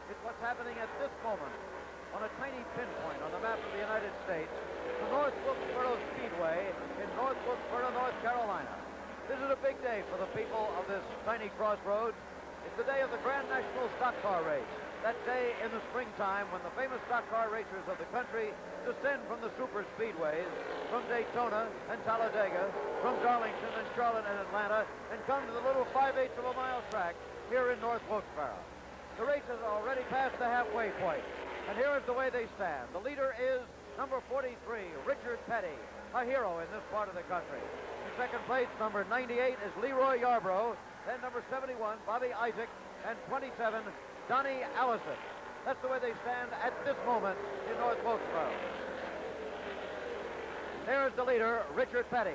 It's what's happening at this moment on a tiny pinpoint on the map of the United States, the North Wilkesboro Speedway in North Wilkesboro, North Carolina. This is a big day for the people of this tiny crossroads. It's the day of the Grand National Stock Car Race. That day in the springtime when the famous stock car racers of the country descend from the super speedways, from Daytona and Talladega, from Darlington and Charlotte and Atlanta, and come to the little 5/8 of a mile track here in North Wilkesboro. The race has already passed the halfway point, and here is the way they stand. The leader is number 43, Richard Petty, a hero in this part of the country. In second place, number 98 is Leroy Yarborough, then number 71, Bobby Isaac, and 27, Donnie Allison. That's the way they stand at this moment in North Wilkesboro. There's the leader, Richard Petty.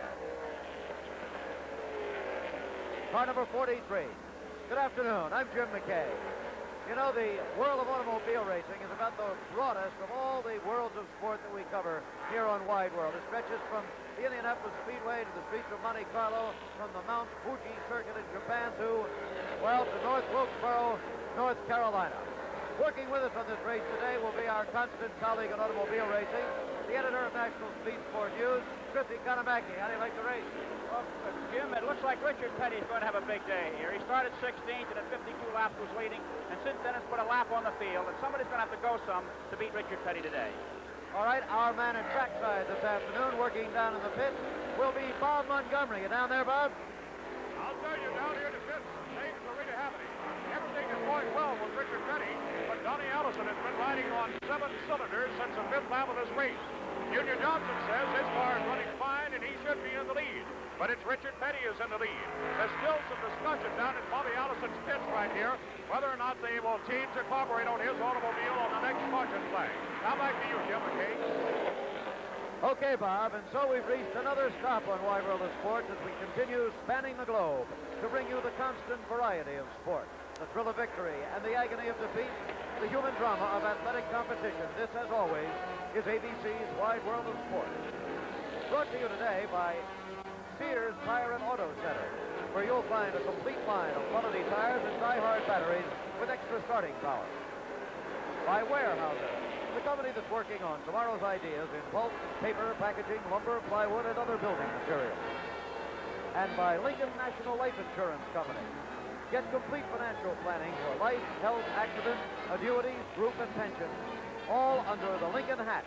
Car number 43. Good afternoon. I'm Jim McKay. You know, the world of automobile racing is about the broadest of all the worlds of sport that we cover here on Wide World. It stretches from the Indianapolis Speedway to the streets of Monte Carlo, from the Mount Fuji circuit in Japan to, well, to North Wilkesboro, North Carolina. Working with us on this race today will be our constant colleague in automobile racing, the editor of National Speed Sport News, Christy Kanamaki. How do you like the race? Well, Jim, it looks like Richard Petty is going to have a big day here. He started 16th and at 52 laps was leading, and since then has put a lap on the field, and somebody's going to have to go some to beat Richard Petty today. All right, our man in trackside this afternoon, working down in the pits, will be Bob Montgomery. You down there, Bob? I'll tell you, down here in the pits, things are really happening. Everything is going well with Richard Petty, but Donnie Allison has been riding on 7 cylinders since the 5th lap of this race. Junior Johnson says his car is running fine and he should be in the lead. But it's Richard Petty is in the lead. There's still some discussion down in Bobby Allison's pits right here whether or not they will team to cooperate on his automobile on the next caution flag. Now back to you, Jim McKay. Okay, Bob, and so we've reached another stop on Wide World of Sports as we continue spanning the globe to bring you the constant variety of sport, the thrill of victory and the agony of defeat, the human drama of athletic competition. This, as always, is ABC's Wide World of Sport. Brought to you today by Sears Tire and Auto Center, where you'll find a complete line of quality tires and die-hard batteries with extra starting power. By Weyerhaeuser, the company that's working on tomorrow's ideas in pulp, paper, packaging, lumber, plywood, and other building materials. And by Lincoln National Life Insurance Company. Get complete financial planning for life, health, accident, annuities, group, and pension, all under the Lincoln hat.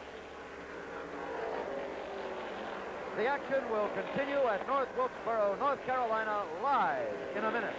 The action will continue at North Wilkesboro, North Carolina, live in a minute.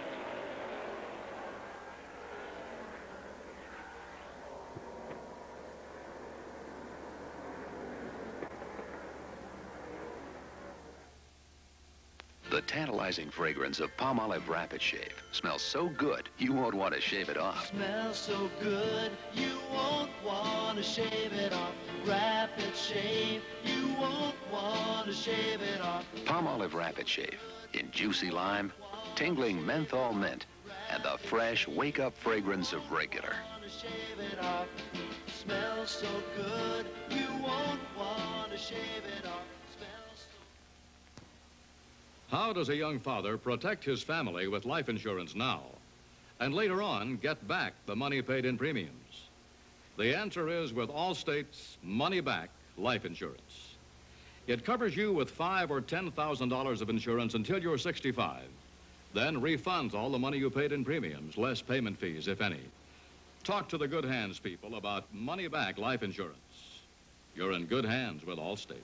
The tantalizing fragrance of Palmolive Rapid Shave smells so good, you won't want to shave it off. Smells so good, you won't want to shave it off. Rapid Shave, you won't want to shave it off. Palmolive Rapid Shave in juicy lime, tingling menthol mint, and the fresh wake-up fragrance of regular. Shave it off. Smells so good, you won't want to shave it off. How does a young father protect his family with life insurance now and later on get back the money paid in premiums? The answer is with Allstate's Money Back Life Insurance. It covers you with $5,000 or $10,000 of insurance until you're 65, then refunds all the money you paid in premiums, less payment fees, if any. Talk to the Good Hands people about Money Back Life Insurance. You're in good hands with Allstate.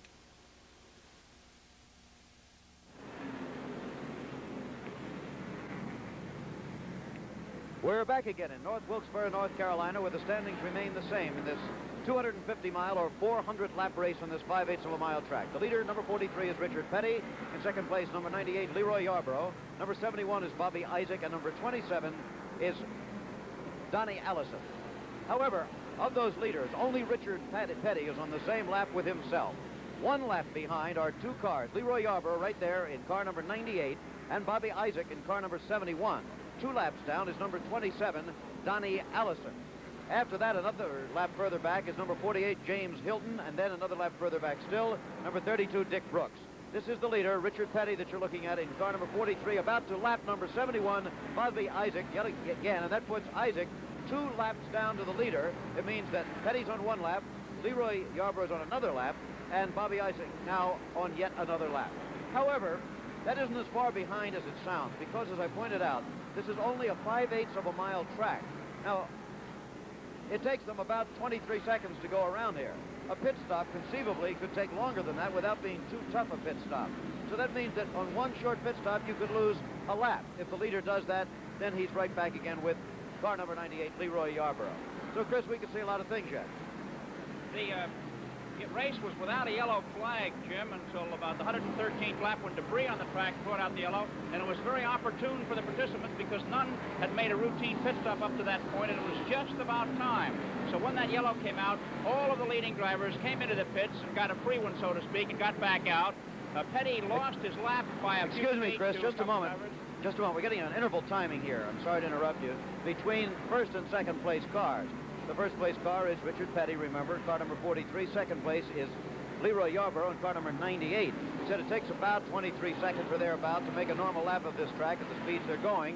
We're back again in North Wilkesboro, North Carolina, where the standings remain the same in this 250-mile or 400-lap race on this 5/8 of a mile track. The leader, number 43, is Richard Petty. In second place, number 98, Leroy Yarborough. Number 71 is Bobby Isaac, and number 27 is Donnie Allison. However, of those leaders, only Richard Petty is on the same lap with himself. One lap behind are two cars. Leroy Yarborough right there in car number 98, and Bobby Isaac in car number 71. 2 laps down is number 27, Donnie Allison. After that, another lap further back is number 48, James Hilton, and then another lap further back still, number 32, Dick Brooks. This is the leader, Richard Petty, that you're looking at in car number 43, about to lap number 71, Bobby Isaac, yet again, and that puts Isaac 2 laps down to the leader. It means that Petty's on 1 lap, Leroy Yarborough's on another lap, and Bobby Isaac now on yet another lap. However, that isn't as far behind as it sounds, because as I pointed out, this is only a 5/8 of a mile track. Now, it takes them about 23 seconds to go around here. A pit stop conceivably could take longer than that without being too tough a pit stop. So that means that on 1 short pit stop, you could lose a lap. If the leader does that, then he's right back again with car number 98, Leroy Yarborough. So, Chris, we can see a lot of things yet. The race was without a yellow flag, Jim, until about the 113th lap when debris on the track brought out the yellow, and it was very opportune for the participants because none had made a routine pit stop up to that point, and it was just about time. So when that yellow came out, all of the leading drivers came into the pits and got a free one, so to speak, and got back out. Petty lost his lap by a few feet. Excuse me, Chris, just a moment. Drivers. Just a moment. We're getting an interval timing here. I'm sorry to interrupt you. Between first and second place cars. The first place car is Richard Petty, remember, car number 43. Second place is Leroy Yarborough in car number 98. He said it takes about 23 seconds or thereabout to make a normal lap of this track at the speeds they're going.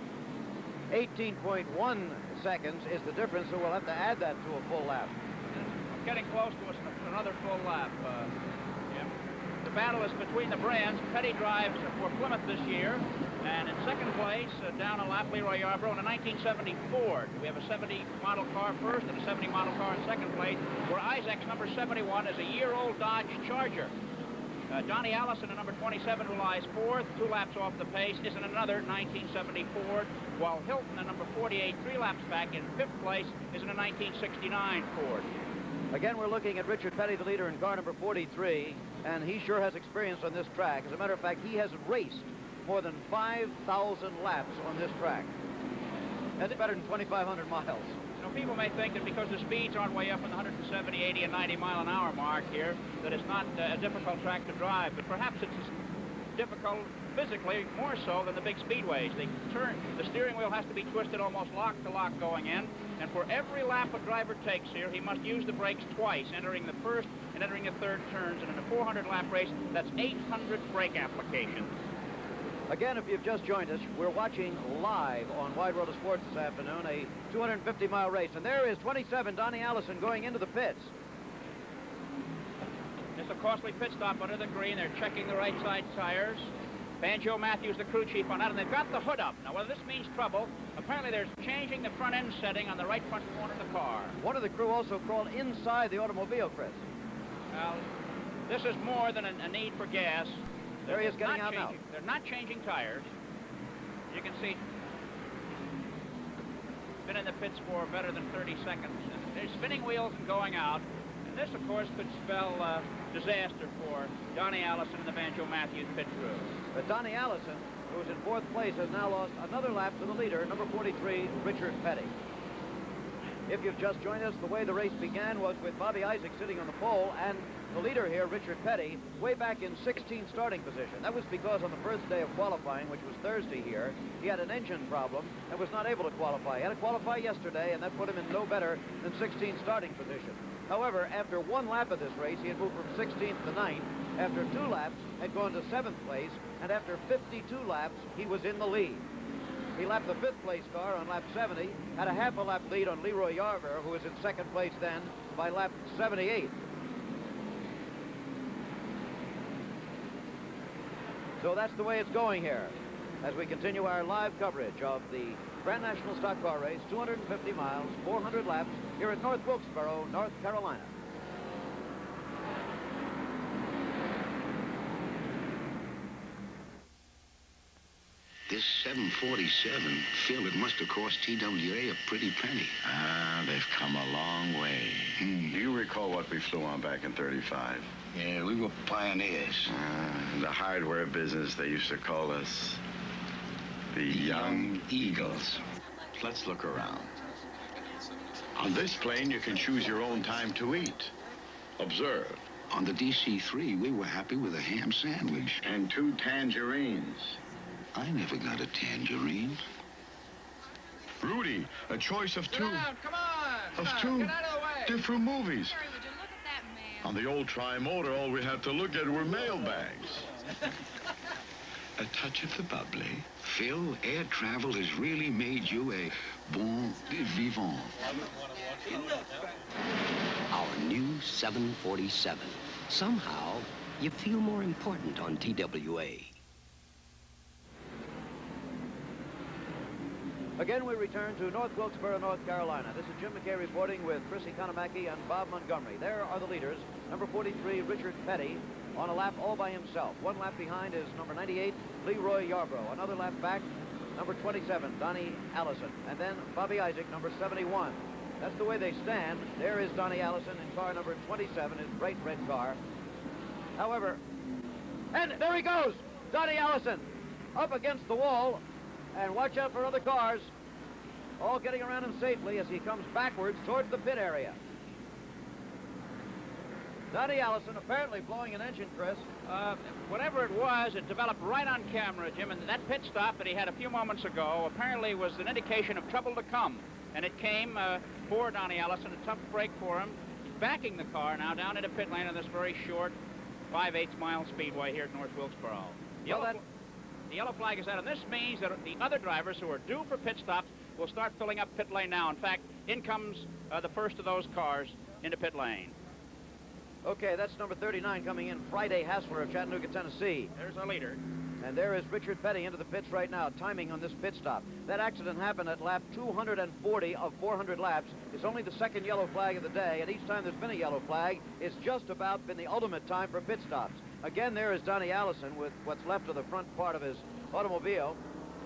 18.1 seconds is the difference, so we'll have to add that to a full lap. Getting close to us, another full lap, Jim. The battle is between the brands. Petty drives for Plymouth this year, and in second place, down a lap, Leroy Yarborough in a 1970 Ford. We have a 70 model car first and a 70 model car in second place, where Isaac's number 71 is a year-old Dodge Charger. Donnie Allison, in number 27, who lies fourth, 2 laps off the pace, is in another 1970 Ford, while Hilton, in number 48, 3 laps back in fifth place, is in a 1969 Ford. Again, we're looking at Richard Petty, the leader in car number 43, and he sure has experience on this track. As a matter of fact, he has raced more than 5,000 laps on this track. That's better than 2,500 miles. You know, people may think that because the speeds aren't way up in the 170, 80, and 90 mile an hour mark here, that it's not a difficult track to drive, but perhaps it's difficult physically more so than the big speedways. The steering wheel has to be twisted almost lock to lock going in, and for every lap a driver takes here, he must use the brakes twice, entering the first and entering the third turns, and in a 400 lap race, that's 800 brake applications. Again, if you've just joined us, we're watching live on Wide World of Sports this afternoon, a 250-mile race. And there is 27, Donnie Allison, going into the pits. It's a costly pit stop under the green. They're checking the right side tires. Banjo Matthews, the crew chief, on that, and they've got the hood up. Now, whether this means trouble, apparently they're changing the front end setting on the right front corner of the car. One of the crew also crawled inside the automobile, Chris. Well, this is more than a need for gas. There he is getting out now. They're not changing tires. You can see, been in the pits for better than 30 seconds. And they're spinning wheels and going out. And this, of course, could spell disaster for Donnie Allison and the Banjo Matthews pit crew. But Donnie Allison, who is in fourth place, has now lost another lap to the leader, number 43, Richard Petty. If you've just joined us, the way the race began was with Bobby Isaac sitting on the pole, and the leader here, Richard Petty, way back in 16th starting position. That was because on the first day of qualifying, which was Thursday here, he had an engine problem and was not able to qualify. He had to qualify yesterday, and that put him in no better than 16th starting position. However, after 1 lap of this race, he had moved from 16th to 9th. After 2 laps, had gone to 7th place, and after 52 laps, he was in the lead. He lapped the 5th place car on lap 70, had a half a lap lead on Leroy Yarborough, who was in 2nd place then by lap 78. So that's the way it's going here as we continue our live coverage of the Grand National Stock Car Race, 250 miles, 400 laps, here at North Wilkesboro, North Carolina. This 747, Phil, it must have cost TWA a pretty penny. Ah, they've come a long way. Do you recall what we flew on back in 35? Yeah, we were pioneers. In the hardware business, they used to call us the Young Eagles. Let's look around. On this plane, you can choose your own time to eat. Observe. On the DC-3, we were happy with a ham sandwich. And 2 tangerines. I never got a tangerine. Rudy, a choice of 2. Come on! Of 2 different movies. Jerry, would you look at that man? On the old Tri-Motor, all we had to look at were mailbags. A touch of the bubbly, Phil, air travel has really made you a bon vivant. Our new 747. Somehow, you feel more important on TWA. Again, we return to North Wilkesboro, North Carolina. This is Jim McKay reporting with Chris Economaki and Bob Montgomery. There are the leaders. Number 43, Richard Petty, on a lap all by himself. One lap behind is number 98, Leroy Yarbrough. Another lap back, number 27, Donnie Allison. And then Bobby Isaac, number 71. That's the way they stand. There is Donnie Allison in car number 27, his bright red car. However, and there he goes, Donnie Allison, up against the wall. And watch out for other cars, all getting around him safely as he comes backwards towards the pit area. Donnie Allison apparently blowing an engine, Chris. Whatever it was, it developed right on camera, Jim, and that pit stop that he had a few moments ago apparently was an indication of trouble to come. And it came for Donnie Allison, a tough break for him. He's backing the car now down into pit lane on this very short 5/8 mile speedway here at North Wilkesboro. The yellow flag is out, and this means that the other drivers who are due for pit stops will start filling up pit lane now. In fact, in comes the first of those cars into pit lane. Okay, that's number 39 coming in, Friday Hassler of Chattanooga, Tennessee. There's our leader. And there is Richard Petty into the pits right now, timing on this pit stop. That accident happened at lap 240 of 400 laps. It's only the second yellow flag of the day, and each time there's been a yellow flag, it's just about been the ultimate time for pit stops. Again, there is Donnie Allison with what's left of the front part of his automobile,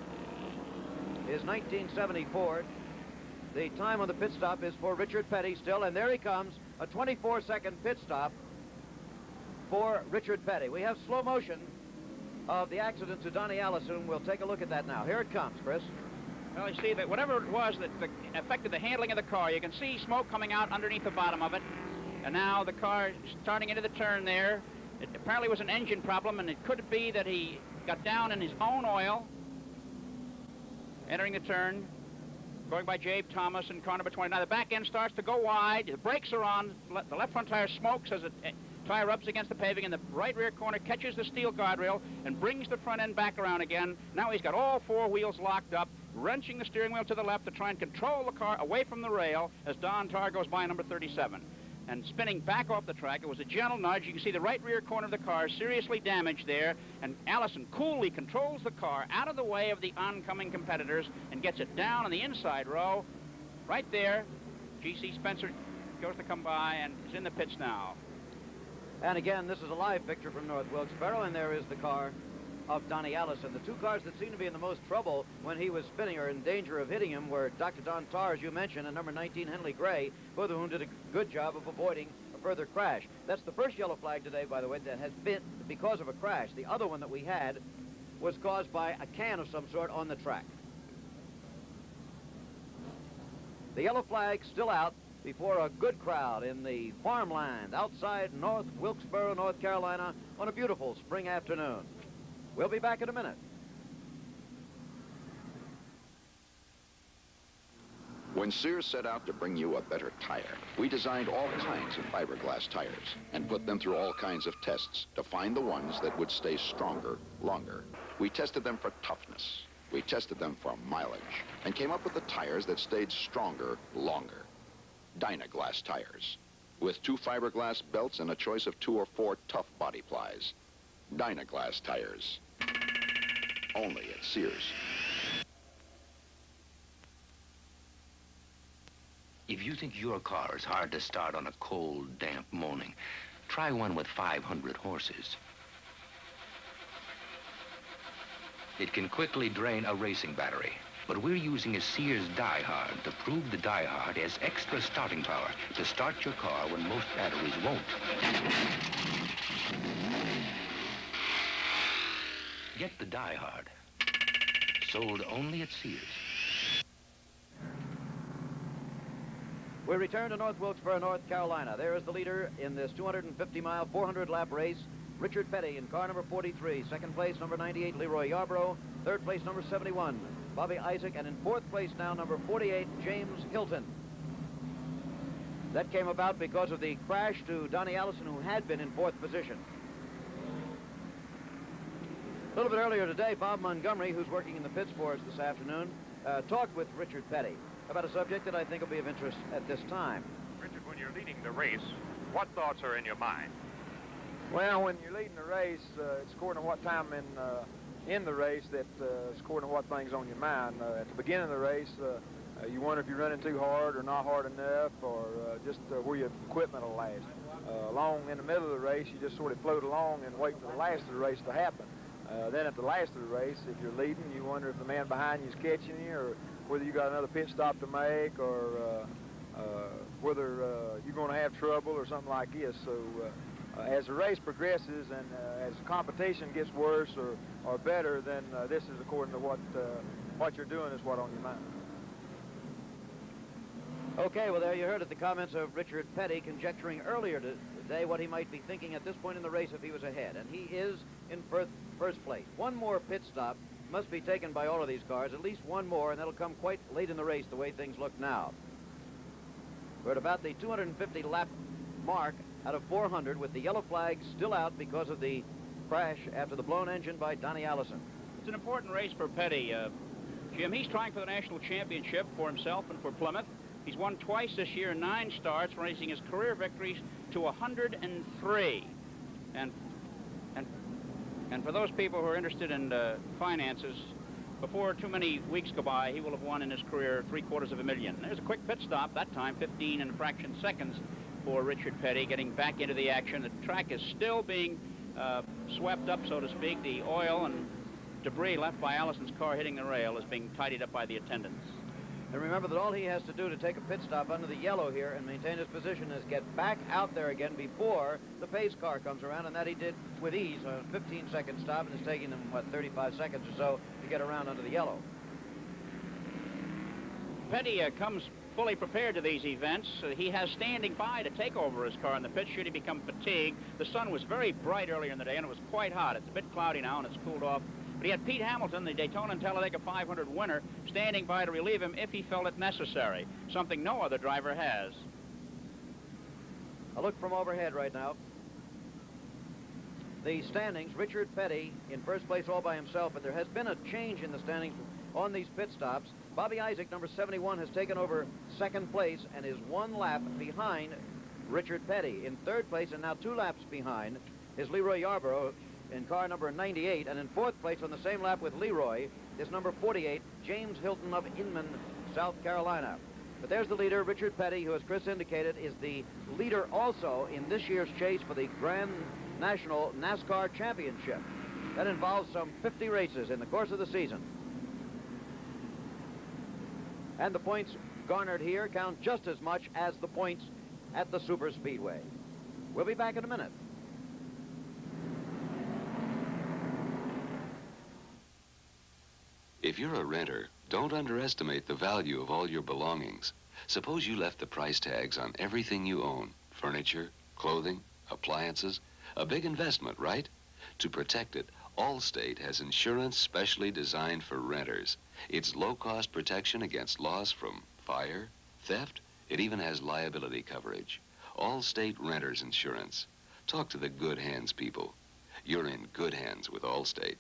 his 1970 Ford. The time on the pit stop is for Richard Petty still, and there he comes, a 24-second pit stop for Richard Petty. We have slow motion of the accident to Donnie Allison. We'll take a look at that now. Here it comes, Chris. Well, you see that whatever it was that affected the handling of the car, you can see smoke coming out underneath the bottom of it. And now the car starting into the turn there. It apparently was an engine problem, and it could be that he got down in his own oil, entering the turn, going by Jabe Thomas in car number 20. Now the back end starts to go wide. The brakes are on. The left front tire smokes as the tire rubs against the paving, and the right rear corner catches the steel guardrail and brings the front end back around again. Now he's got all four wheels locked up, wrenching the steering wheel to the left to try and control the car away from the rail as Don Tarr goes by number 37. And spinning back off the track, it was a gentle nudge. You can see the right rear corner of the car seriously damaged there, and Allison coolly controls the car out of the way of the oncoming competitors and gets it down on the inside row. Right there, G.C. Spencer goes to come by and is in the pits now. And again, this is a live picture from North Wilkesboro, and there is the car of Donnie Allison. The two cars that seemed to be in the most trouble when he was spinning or in danger of hitting him were Dr. Don Tarr, as you mentioned, and number 19, Henley Gray, both of whom did a good job of avoiding a further crash. That's the first yellow flag today, by the way, that has been because of a crash. The other one that we had was caused by a can of some sort on the track. The yellow flag still out before a good crowd in the farmland outside North Wilkesboro, North Carolina, on a beautiful spring afternoon. We'll be back in a minute. When Sears set out to bring you a better tire, we designed all kinds of fiberglass tires and put them through all kinds of tests to find the ones that would stay stronger longer. We tested them for toughness. We tested them for mileage and came up with the tires that stayed stronger longer. Dynaglass tires with 2 fiberglass belts and a choice of 2 or 4 tough body plies. Dynaglass tires. Only at Sears. If you think your car is hard to start on a cold, damp morning, try one with 500 horses. It can quickly drain a racing battery, but we're using a Sears Die Hard to prove the Die Hard has extra starting power to start your car when most batteries won't. Get the Die Hard. Sold only at Sears. We return to North Wilkesboro, North Carolina. There is the leader in this 250-mile, 400-lap race, Richard Petty in car number 43. Second place, number 98, Leroy Yarbrough. Third place, number 71, Bobby Isaac. And in fourth place now, number 48, James Hilton. That came about because of the crash to Donnie Allison, who had been in fourth position. A little bit earlier today, Bob Montgomery, who's working in the pits for us this afternoon, talked with Richard Petty about a subject that I think will be of interest at this time. Richard, when you're leading the race, what thoughts are in your mind? Well, when you're leading the race, it's according to what time in the race that it's according to what things on your mind. At the beginning of the race, you wonder if you're running too hard or not hard enough, or just where your equipment will last. Along in the middle of the race, you just sort of float along and wait for the last of the race to happen. Then at the last of the race, if you're leading, you wonder if the man behind you is catching you, or whether you got another pit stop to make, or whether you're going to have trouble or something like this. So as the race progresses and as competition gets worse or better, then this is according to what you're doing is what on your mind. Okay, well, there you heard it, the comments of Richard Petty conjecturing earlier today what he might be thinking at this point in the race if he was ahead. And he is in first place. One more pit stop must be taken by all of these cars, at least one more, and that'll come quite late in the race the way things look now. We're at about the 250 lap mark out of 400 with the yellow flag still out because of the crash after the blown engine by Donnie Allison. It's an important race for Petty, Jim. He's trying for the national championship for himself and for Plymouth. He's won twice this year, 9 starts, raising his career victories to 103. And for those people who are interested in finances, before too many weeks go by, he will have won in his career $750,000. There's a quick pit stop, that time 15 and a fraction seconds for Richard Petty, getting back into the action. The track is still being swept up, so to speak. The oil and debris left by Allison's car hitting the rail is being tidied up by the attendants. And remember that all he has to do to take a pit stop under the yellow here and maintain his position is get back out there again before the pace car comes around, and that he did with ease, a 15-second stop, and it's taking him, what, 35 seconds or so to get around under the yellow. Petty comes fully prepared to these events. He has standing by to take over his car in the pit should he become fatigued. The sun was very bright earlier in the day, and it was quite hot. It's a bit cloudy now, and it's cooled off. But he had Pete Hamilton, the Daytona and Talladega 500 winner, standing by to relieve him if he felt it necessary, something no other driver has. A look from overhead right now. The standings, Richard Petty in first place all by himself, but there has been a change in the standings on these pit stops. Bobby Isaac, number 71, has taken over second place and is 1 lap behind Richard Petty. In third place, and now 2 laps behind, is Leroy Yarborough in car number 98, and in fourth place on the same lap with Leroy is number 48, James Hilton of Inman, South Carolina. But there's the leader, Richard Petty, who, as Chris indicated, is the leader also in this year's chase for the Grand National NASCAR Championship. That involves some 50 races in the course of the season. And the points garnered here count just as much as the points at the Super Speedway. We'll be back in a minute. If you're a renter, don't underestimate the value of all your belongings. Suppose you left the price tags on everything you own. Furniture, clothing, appliances. A big investment, right? To protect it, Allstate has insurance specially designed for renters. It's low-cost protection against loss from fire, theft. It even has liability coverage. Allstate Renters Insurance. Talk to the good hands people. You're in good hands with Allstate.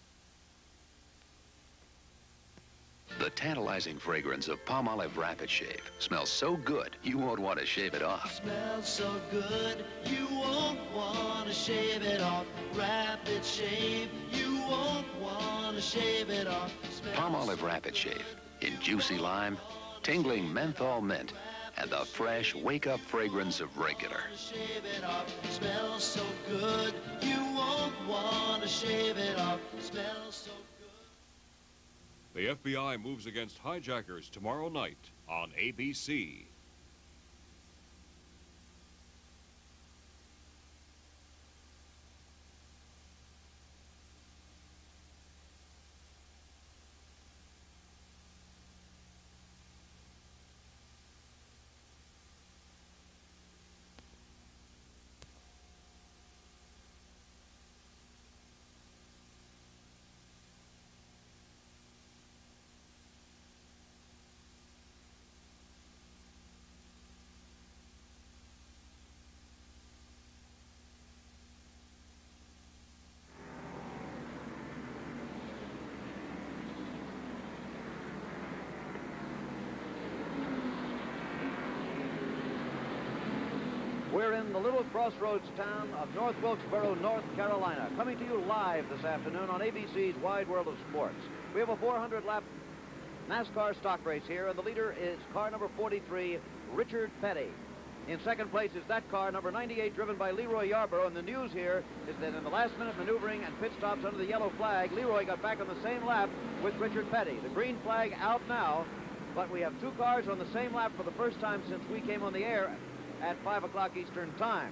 The tantalizing fragrance of Palmolive Rapid Shave smells so good, you won't want to shave it off. Smells so good, you won't want to shave it off. Rapid Shave, you won't want to shave it off. Palmolive Rapid Shave in juicy lime, tingling menthol mint, and the fresh wake-up fragrance of regular. Shave it off. Smells so good, you won't want to shave it off. Smells so good. The FBI moves against hijackers tomorrow night on ABC. We're in the little crossroads town of North Wilkesboro, North Carolina, coming to you live this afternoon on ABC's Wide World of Sports. We have a 400-lap NASCAR stock race here, and the leader is car number 43, Richard Petty. In second place is that car, number 98, driven by Leroy Yarborough. And the news here is that in the last-minute maneuvering and pit stops under the yellow flag, Leroy got back on the same lap with Richard Petty. The green flag out now, but we have two cars on the same lap for the first time since we came on the air at 5 o'clock Eastern Time.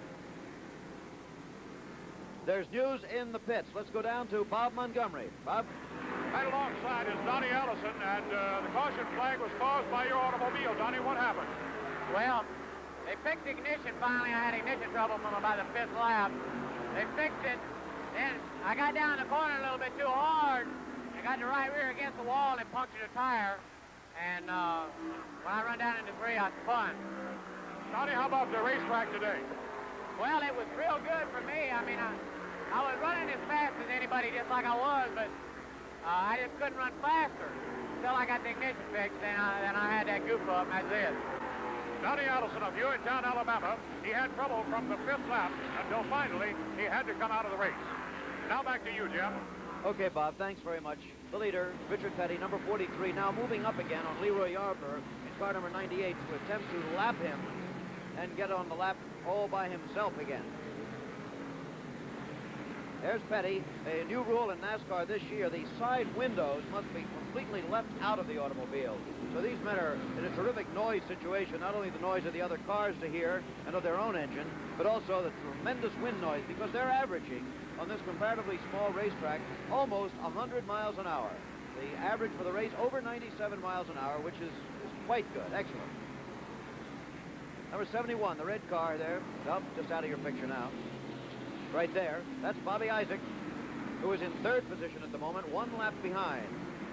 There's news in the pits. Let's go down to Bob Montgomery. Bob? Right alongside is Donnie Allison, and the caution flag was caused by your automobile. Donnie, what happened? Well, they fixed the ignition finally. I had ignition trouble by the fifth lap. They fixed it. Then I got down the corner a little bit too hard. I got the right rear against the wall and punctured a tire. And when I run down in debris, I spun. Donnie, how about the racetrack today? Well, it was real good for me. I mean, I was running as fast as anybody, just like I was, but I just couldn't run faster until I got the ignition fixed. Then I had that goof up, and that's it. Donnie Allison of Uniontown, Alabama, he had trouble from the fifth lap until finally he had to come out of the race. Now back to you, Jim. Okay, Bob, thanks very much. The leader, Richard Petty, number 43, now moving up again on Leroy Yarborough in car number 98 to attempt to lap him and get on the lap all by himself again. There's Petty. A new rule in NASCAR this year, the side windows must be completely left out of the automobile. So these men are in a terrific noise situation, not only the noise of the other cars to hear and of their own engine, but also the tremendous wind noise, because they're averaging on this comparatively small racetrack almost 100 miles an hour. The average for the race over 97 miles an hour, which is quite good, excellent. Number 71, the red car there, just out of your picture now. Right there, that's Bobby Isaac, who is in third position at the moment, one lap behind.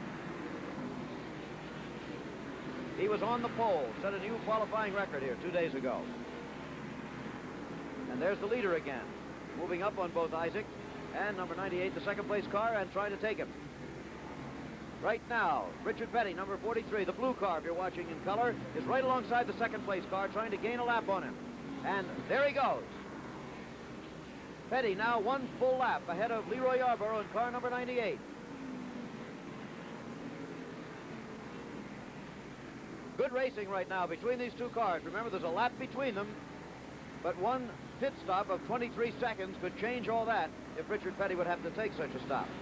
He was on the pole, set a new qualifying record here 2 days ago. And there's the leader again, moving up on both Isaac and number 98, the second place car, and trying to take him. Right now, Richard Petty, number 43, the blue car, if you're watching in color, is right alongside the second place car, trying to gain a lap on him. And there he goes. Petty now one full lap ahead of Leroy Yarborough in car number 98. Good racing right now between these two cars. Remember, there's a lap between them, but one pit stop of 23 seconds could change all that if Richard Petty would have to take such a stop.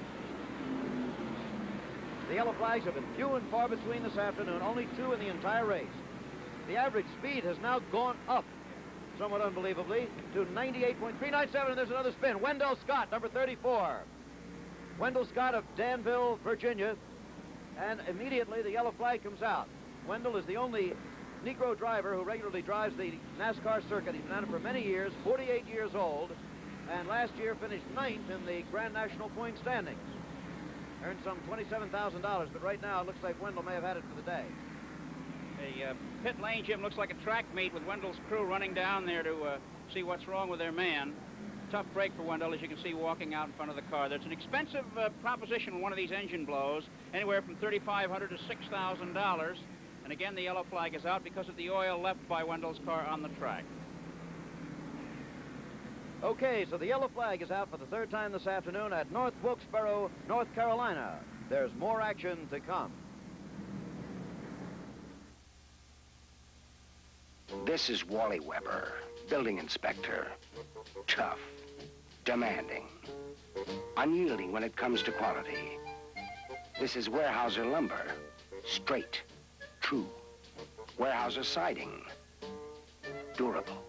The yellow flags have been few and far between this afternoon, only two in the entire race. The average speed has now gone up, somewhat unbelievably, to 98.397, and there's another spin. Wendell Scott, number 34. Wendell Scott of Danville, Virginia, and immediately the yellow flag comes out. Wendell is the only Negro driver who regularly drives the NASCAR circuit. He's been at it for many years, 48 years old, and last year finished 9th in the Grand National point standings. Earned some $27,000, but right now it looks like Wendell may have had it for the day. The pit lane, Jim, looks like a track meet with Wendell's crew running down there to see what's wrong with their man. Tough break for Wendell, as you can see, walking out in front of the car. There's an expensive proposition when one of these engine blows, anywhere from $3,500 to $6,000. And again, the yellow flag is out because of the oil left by Wendell's car on the track. Okay, so the yellow flag is out for the third time this afternoon at North Wilkesboro, North Carolina. There's more action to come. This is Wally Weber, building inspector. Tough, demanding, unyielding when it comes to quality. This is Weyerhaeuser lumber, straight, true. Weyerhaeuser siding, durable.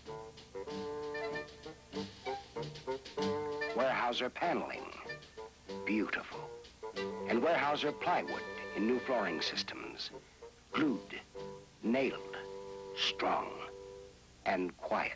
Weyerhaeuser paneling, beautiful. And Weyerhaeuser plywood in new flooring systems, glued, nailed, strong, and quiet.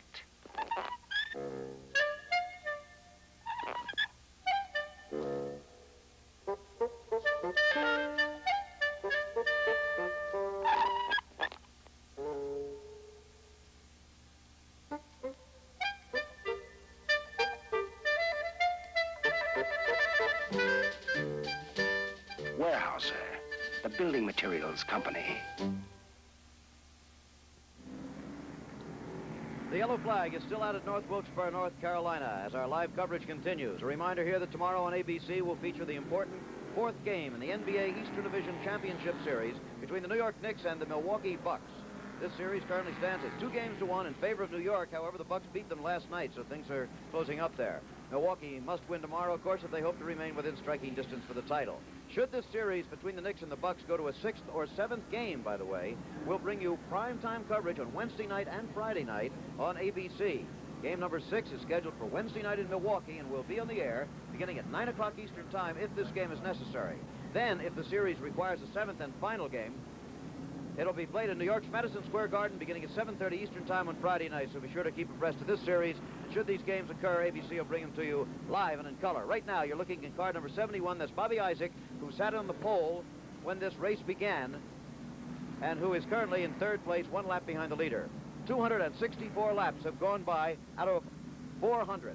Weyerhaeuser, the building materials company. The yellow flag is still out at North Wilkesboro, North Carolina, as our live coverage continues. A reminder here that tomorrow on ABC will feature the important fourth game in the NBA Eastern Division Championship Series between the New York Knicks and the Milwaukee Bucks. This series currently stands at 2-1 in favor of New York. However, the Bucks beat them last night, so things are closing up there. Milwaukee must win tomorrow, of course, if they hope to remain within striking distance for the title. Should this series between the Knicks and the Bucks go to a 6th or 7th game, by the way, we'll bring you primetime coverage on Wednesday night and Friday night on ABC. Game number 6 is scheduled for Wednesday night in Milwaukee and will be on the air beginning at 9 o'clock Eastern Time if this game is necessary. Then, if the series requires a 7th and final game, it'll be played in New York's Madison Square Garden beginning at 7:30 Eastern Time on Friday night, so be sure to keep abreast of this series. Should these games occur, ABC will bring them to you live and in color. Right now, you're looking at card number 71. That's Bobby Isaac, who sat on the pole when this race began, and who is currently in 3rd place, 1 lap behind the leader. 264 laps have gone by out of 400.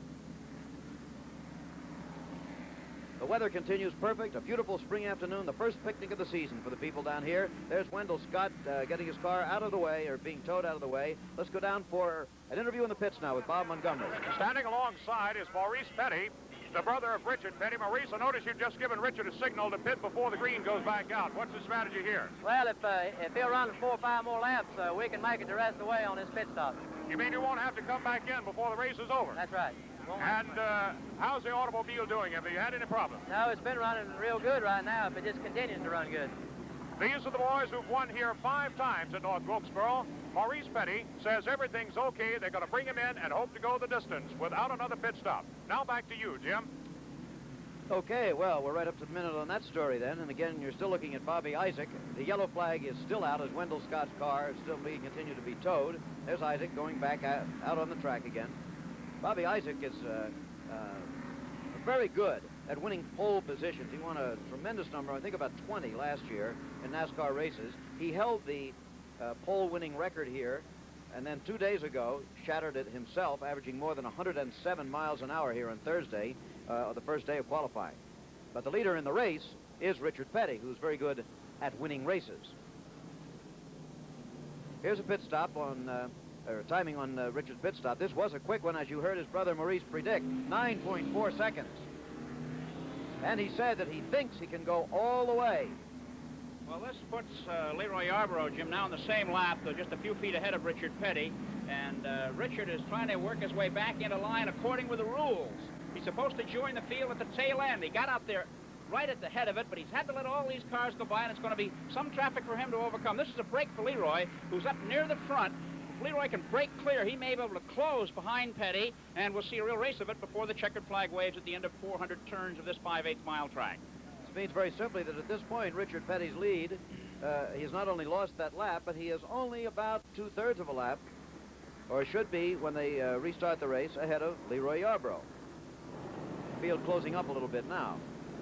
The weather continues perfect, a beautiful spring afternoon, the first picnic of the season for the people down here. There's Wendell Scott getting his car out of the way, or being towed out of the way. Let's go down for an interview in the pits now with Bob Montgomery. Standing alongside is Maurice Petty, the brother of Richard Petty. Maurice, I notice you've just given Richard a signal to pit before the green goes back out. What's the strategy here? Well, if he'll run 4 or 5 more laps, we can make it the rest of the way on his pit stop. You mean you won't have to come back in before the race is over? That's right. And how's the automobile doing? Have you had any problems? No, it's been running real good right now, if it just continues to run good. These are the boys who've won here 5 times at North Wilkesboro. Maurice Petty says everything's okay. They're going to bring him in and hope to go the distance without another pit stop. Now back to you, Jim. Okay, well, we're right up to the minute on that story then. And again, you're still looking at Bobby Isaac. The yellow flag is still out as Wendell Scott's car is still being continued to be towed. There's Isaac going back out on the track again. Bobby Isaac is very good at winning pole positions. He won a tremendous number, I think about 20 last year in NASCAR races. He held the pole winning record here, and then 2 days ago shattered it himself, averaging more than 107 miles an hour here on Thursday, the first day of qualifying. But the leader in the race is Richard Petty, who's very good at winning races. Here's a pit stop on timing on Richard's pit stop. This was a quick one, as you heard his brother Maurice predict, 9.4 seconds. And he said that he thinks he can go all the way. Well, this puts Leroy Yarborough, Jim, now in the same lap, though just a few feet ahead of Richard Petty. And Richard is trying to work his way back into line according with the rules. He's supposed to join the field at the tail end. He got out there right at the head of it, but he's had to let all these cars go by, and it's going to be some traffic for him to overcome. This is a break for Leroy, who's up near the front. If Leroy can break clear, he may be able to close behind Petty, and we'll see a real race of it before the checkered flag waves at the end of 400 turns of this 5/8 mile track. This means very simply that at this point, Richard Petty's lead, he has not only lost that lap, but he is only about 2/3 of a lap, or should be when they restart the race, ahead of Leroy Yarborough. Field closing up a little bit now.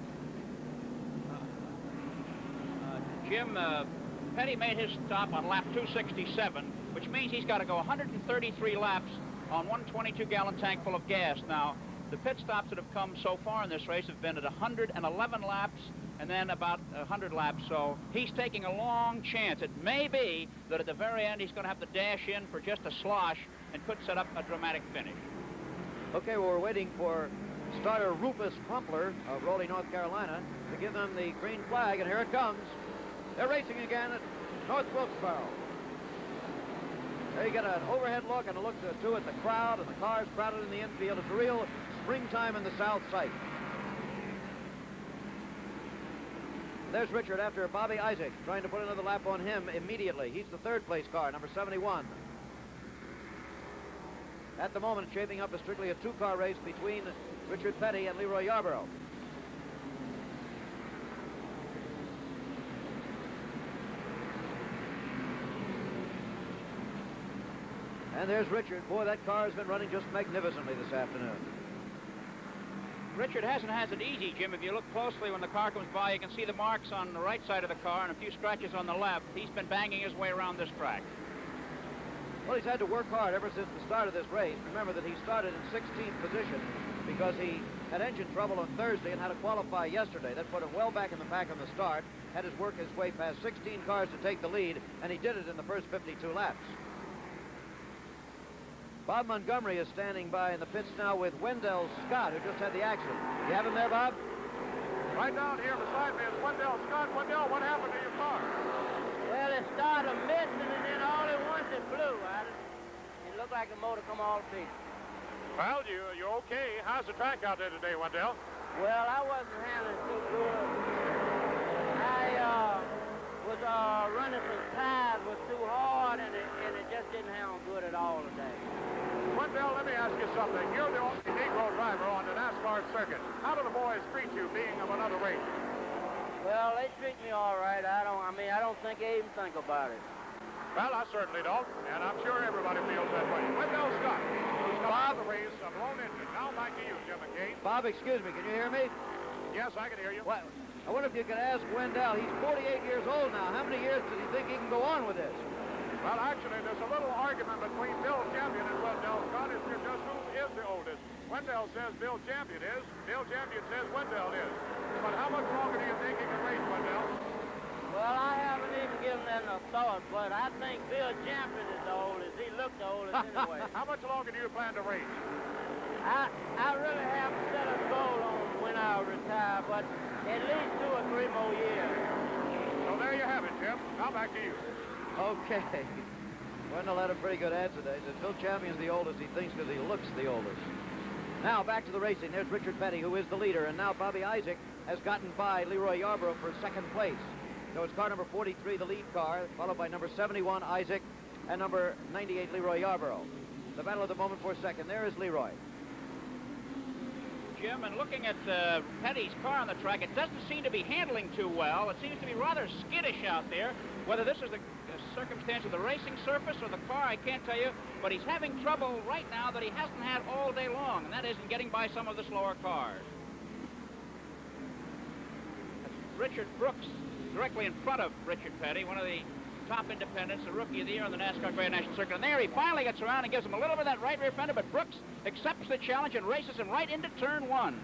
Jim, Petty made his stop on lap 267, which means he's got to go 133 laps on one 22-gallon tank full of gas. Now, the pit stops that have come so far in this race have been at 111 laps and then about 100 laps, so he's taking a long chance. It may be that at the very end he's going to have to dash in for just a slosh and could set up a dramatic finish. Okay, well, we're waiting for starter Rufus Crumpler of Raleigh, North Carolina, to give them the green flag, and here it comes. They're racing again at North Wilkesboro. There you get an overhead look and a look too at the crowd and the cars crowded in the infield. It's a real springtime in the South Side. There's Richard after Bobby Isaac, trying to put another lap on him immediately. He's the 3rd place car, number 71. At the moment, it's shaping up as strictly a 2-car race between Richard Petty and Leroy Yarborough. And there's Richard. Boy, that car has been running just magnificently this afternoon. Richard hasn't had it easy, Jim. If you look closely when the car comes by, you can see the marks on the right side of the car and a few scratches on the left. He's been banging his way around this track. Well, he's had to work hard ever since the start of this race. Remember that he started in 16th position because he had engine trouble on Thursday and had to qualify yesterday. That put him well back in the pack on the start. Had to work his way past 16 cars to take the lead, and he did it in the first 52 laps. Bob Montgomery is standing by in the pits now with Wendell Scott, who just had the accident. You have him there, Bob? Right down here beside me is Wendell Scott. Wendell, what happened to your car? Well, it started missing, and then all at once it blew. It looked like the motor come all to pieces. Well, you're okay. How's the track out there today, Wendell? Well, I wasn't handling too good. I was running some tires was too hard, and it just didn't handle good at all today. Wendell, let me ask you something. You're the only Negro driver on the NASCAR circuit. How do the boys treat you, being of another race? Well, they treat me all right. I don't think they even think about it. Well, I certainly don't, and I'm sure everybody feels that way. Wendell Scott, who's come out of the race, a blown engine. Now back to you, Jim McCain. Bob, excuse me, can you hear me? Yes, I can hear you. What? I wonder if you could ask Wendell. He's 48 years old now. How many years does he think he can go on with this? Well, actually, there's a little argument between Bill Champion and Wendell Scott as to just who is the oldest. Wendell says Bill Champion is. Bill Champion says Wendell is. But how much longer do you think he can race, Wendell? Well, I haven't even given that a thought, but I think Bill Champion is the oldest. He looked the oldest anyway. How much longer do you plan to race? I really haven't set a goal on when I'll retire, but at least 2 or 3 more years. So there you have it, Jim. Now back to you. Okay. Wendell had a pretty good answer there. He said Bill Champion's the oldest, he thinks, because he looks the oldest. Now back to the racing. There's Richard Petty, who is the leader, and now Bobby Isaac has gotten by Leroy Yarborough for second place. So it's car number 43, the lead car, followed by number 71, Isaac, and number 98, Leroy Yarborough. The battle at the moment for second. There is Leroy. Jim, and looking at Petty's car on the track, it doesn't seem to be handling too well. It seems to be rather skittish out there. Whether this is the circumstance of the racing surface or the car, I can't tell you, but he's having trouble right now that he hasn't had all day long, and that is in getting by some of the slower cars. That's Richard Brooks directly in front of Richard Petty, one of the top independents, the Rookie of the Year on the NASCAR Grand National Circuit. And there he finally gets around and gives him a little bit of that right rear fender, but Brooks accepts the challenge and races him right into turn 1.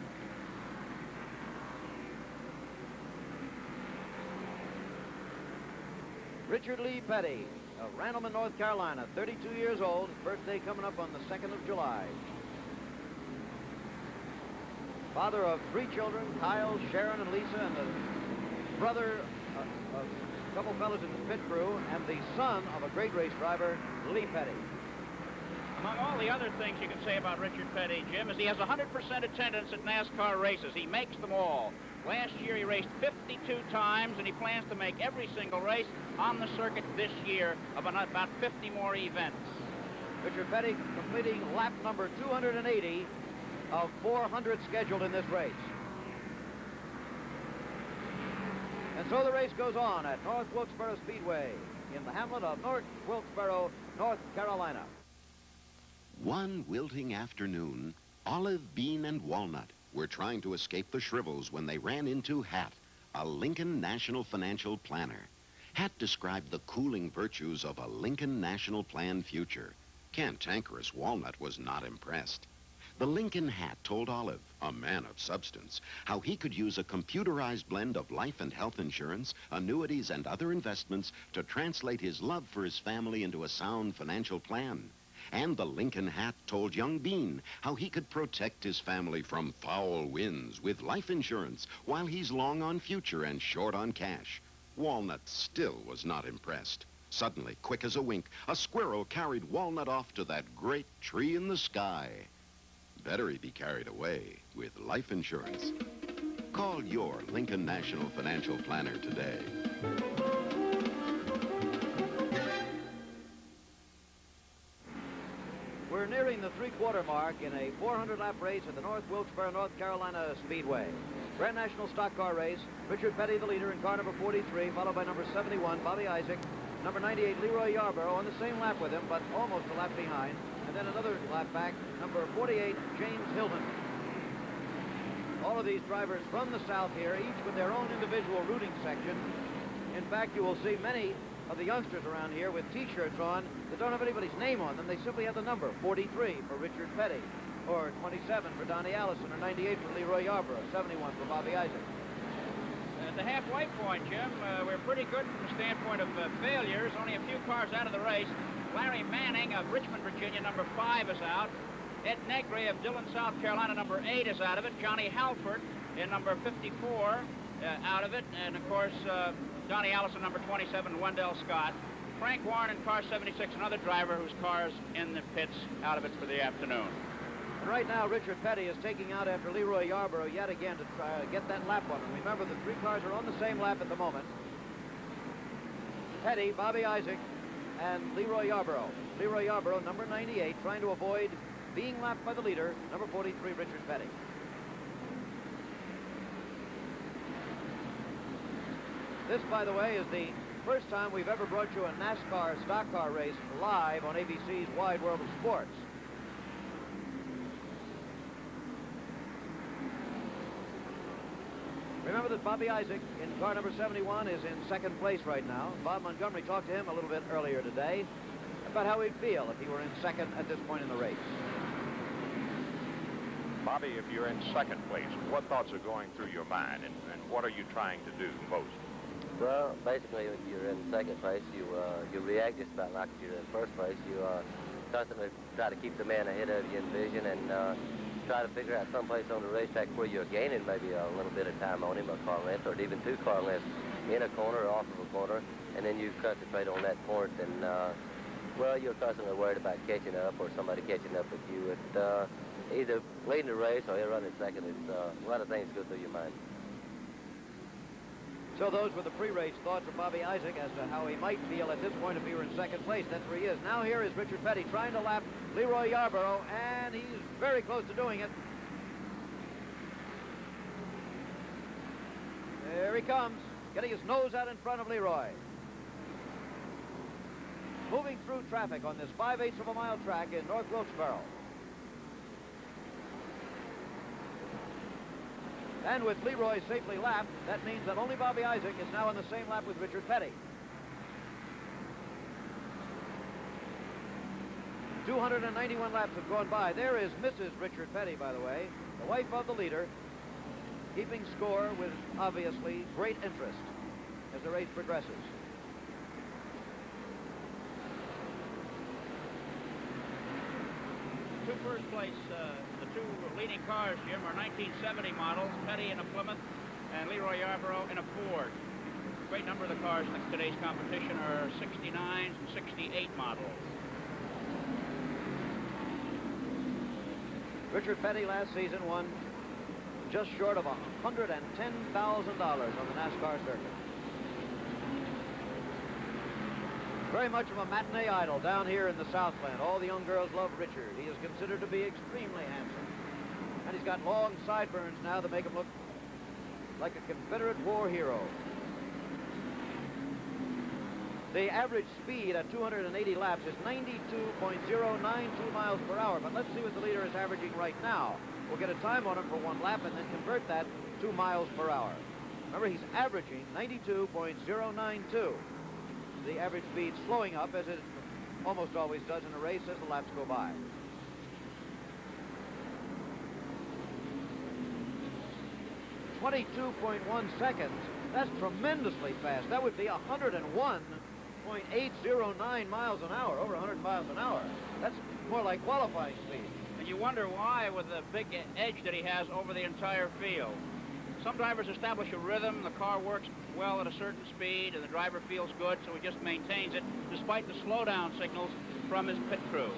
Richard Lee Petty of Randleman, North Carolina, 32 years old, birthday coming up on the 2nd of July. Father of 3 children, Kyle, Sharon, and Lisa, and the brother of a couple fellows in the pit crew, and the son of a great race driver, Lee Petty. Among all the other things you can say about Richard Petty, Jim, is he has 100% attendance at NASCAR races. He makes them all. Last year he raced 52 times, and he plans to make every single race on the circuit this year of about 50 more events. Richard Petty completing lap number 280 of 400 scheduled in this race. And so the race goes on at North Wilkesboro Speedway in the hamlet of North Wilkesboro, North Carolina. One wilting afternoon, Olive, Bean, and Walnut were trying to escape the Shrivels when they ran into Hat, a Lincoln National Financial Planner. Hat described the cooling virtues of a Lincoln National Plan future. Cantankerous Walnut was not impressed. The Lincoln Hat told Olive, a man of substance, how he could use a computerized blend of life and health insurance, annuities, and other investments to translate his love for his family into a sound financial plan. And the Lincoln Hat told young Bean how he could protect his family from foul winds with life insurance while he's long on future and short on cash. Walnut still was not impressed. Suddenly, quick as a wink, a squirrel carried Walnut off to that great tree in the sky. Better he be carried away with life insurance. Call your Lincoln National Financial Planner today. We're nearing the 3/4 mark in a 400-lap race at the North Wilkesboro, North Carolina Speedway. Grand National Stock Car Race. Richard Petty, the leader, in car number 43, followed by number 71, Bobby Isaac, number 98, Leroy Yarborough, on the same lap with him, but almost a lap behind. And then another lap back, number 48, James Hillman. All of these drivers from the South here, each with their own individual rooting section. In fact, you will see many of the youngsters around here with T-shirts on that don't have anybody's name on them. They simply have the number 43 for Richard Petty, or 27 for Donnie Allison, or 98 for Leroy Yarborough, 71 for Bobby Isaac. And the halfway point, Jim. We're pretty good from the standpoint of failures. Only a few cars out of the race. Larry Manning of Richmond, Virginia, number 5 is out. Ed Negri of Dillon, South Carolina, number 8 is out of it. Johnny Halford in number 54 out of it. And, of course, Donnie Allison, number 27, and Wendell Scott. Frank Warren in car 76, another driver whose car's in the pits out of it for the afternoon. And right now, Richard Petty is taking out after Leroy Yarborough yet again to try to get that lap on him. Remember, the 3 cars are on the same lap at the moment. Petty, Bobby Isaac, and Leroy Yarborough. Leroy Yarborough, number 98, trying to avoid being lapped by the leader, number 43, Richard Petty. This, by the way, is the first time we've ever brought you a NASCAR stock car race live on ABC's Wide World of Sports. Remember that Bobby Isaac in car number 71 is in second place right now. Bob Montgomery talked to him a little bit earlier today about how he'd feel if he were in second at this point in the race. Bobby, if you're in second place, what thoughts are going through your mind, and what are you trying to do most? Well, basically, if you're in second place, you react just about like you're in first place. You constantly try to keep the man ahead of you in vision and try to figure out someplace on the racetrack where you're gaining maybe a little bit of time on him, a car length, or even 2 car lengths in a corner or off of a corner, and then you concentrate on that point, and, well, you're constantly worried about catching up or somebody catching up with you. Either leading the race or you're running second. It's a lot of things go through your mind. So those were the pre-race thoughts of Bobby Isaac as to how he might feel at this point if he were in second place. That's where he is. Now here is Richard Petty trying to lap Leroy Yarborough, and he's very close to doing it. There he comes, getting his nose out in front of Leroy. Moving through traffic on this 5/8 of a mile track in North Wilkesboro. And with Leroy safely lapped, that means that only Bobby Isaac is now on the same lap with Richard Petty. 291 laps have gone by. There is Mrs. Richard Petty, by the way, the wife of the leader, keeping score with, obviously, great interest as the race progresses. Two first place, the 2 leading cars, Jim, are 1970 models, Petty in a Plymouth and Leroy Yarborough in a Ford. A great number of the cars in today's competition are 69s and 68 models. Richard Petty last season won just short of $110,000 on the NASCAR circuit. Very much of a matinee idol down here in the Southland. All the young girls love Richard. He is considered to be extremely handsome. And he's got long sideburns now that make him look like a Confederate war hero. The average speed at 280 laps is 92.092 miles per hour. But let's see what the leader is averaging right now. We'll get a time on him for 1 lap and then convert that to miles per hour. Remember, he's averaging 92.092. The average speed slowing up, as it almost always does in a race as the laps go by. .22.1 seconds. That's tremendously fast. That would be 101.809 miles an hour, over 100 miles an hour. That's more like qualifying speed. And you wonder why, with the big edge that he has over the entire field. Some drivers establish a rhythm, the car works well at a certain speed, and the driver feels good, so he just maintains it, despite the slowdown signals from his pit crew.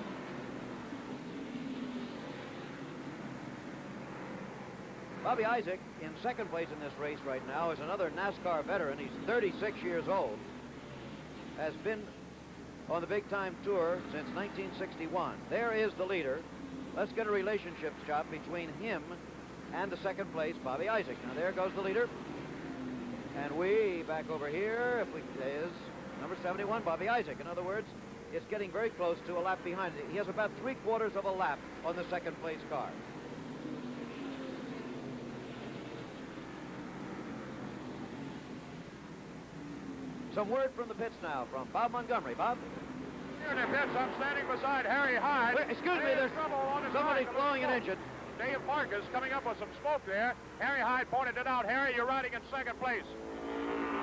Bobby Isaac, in second place in this race right now, is another NASCAR veteran. He's 36 years old, has been on the big-time tour since 1961. There is the leader. Let's get a relationship shot between him and the second place, Bobby Isaac. Now, there goes the leader. And we, back over here, is number 71, Bobby Isaac. In other words, it's getting very close to a lap behind. He has about 3/4 of a lap on the second place car. Some word from the pits now from Bob Montgomery. Bob? Here in the pits, I'm standing beside Harry Hyde. Wait, excuse me, there's somebody blowing an engine. Dave Marcus coming up with some smoke there. Harry Hyde pointed it out. Harry, you're riding in second place.